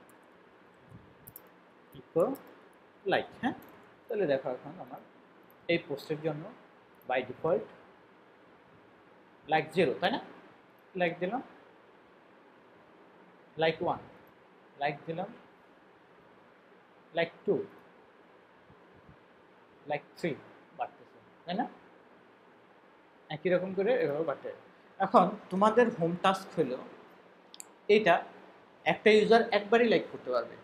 ইকো লাইক, হ্যাঁ, তাহলে দেখো এখন আমার এই পোস্টের জন্য বাই ডিফল্ট লাইক জিরো, তাই না? লাইক দিলাম, লাইক ওয়ান, লাইক দিলাম, লাইক টু, লাইক থ্রি, বাড়তেছে, তাই না? একই রকম করে এভাবে বাড়তে। এখন তোমাদের হোম টাস্ক হলো এইটা একটা ইউজার একবারই লাইক করতে পারবে।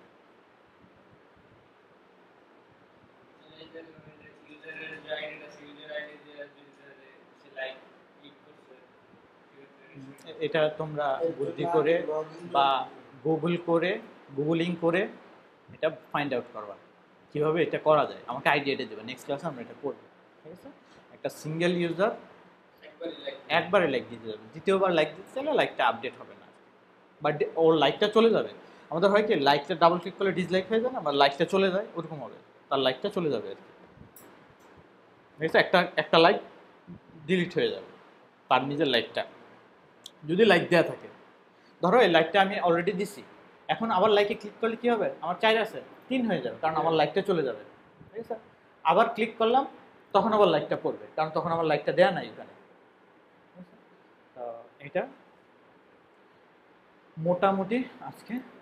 ইউজারের যে আইডি আছে, ইউজার আইডি দিয়ে সে লাইক ক্লিক করছে, এটা তোমরা বুদ্ধি করে বা গুগল করে গুগলিং করে এটা ফাইন্ড আউট করবা কীভাবে এটা করা যায়, আমাকে আইডিয়াটা দেবে, নেক্সট ক্লাসে আমরা এটা করবো, ঠিক আছে? একটা সিঙ্গেল ইউজার একবারই লাইক একবারে লাইক দিতে যাবে, দ্বিতীয়বার লাইক দিতে চাইলে লাইকটা আপডেট হবে না, বাট ওর লাইকটা চলে যাবে। আমাদের হয় কি, লাইকটা ডাবল ক্লিক করলে ডিসলাইক হয়ে যায় না, বা লাইকটা চলে যায়, ওরকম হবে, তার লাইকটা চলে যাবে আর কি, ঠিক আছে? একটা একটা লাইক ডিলিট হয়ে যাবে, তার নিজের লাইকটা যদি লাইক দেওয়া থাকে। ধরো এই লাইকটা আমি অলরেডি দিছি, এখন আবার লাইকে ক্লিক করলে কী হবে, আমার চার আছে তিন হয়ে যাবে, কারণ আমার লাইকটা চলে যাবে, ঠিক আছে? আবার ক্লিক করলাম, তখন আবার লাইকটা পড়বে, কারণ তখন আমার লাইকটা দেওয়া নাই এখানে। তো এটা মোটামুটি আজকে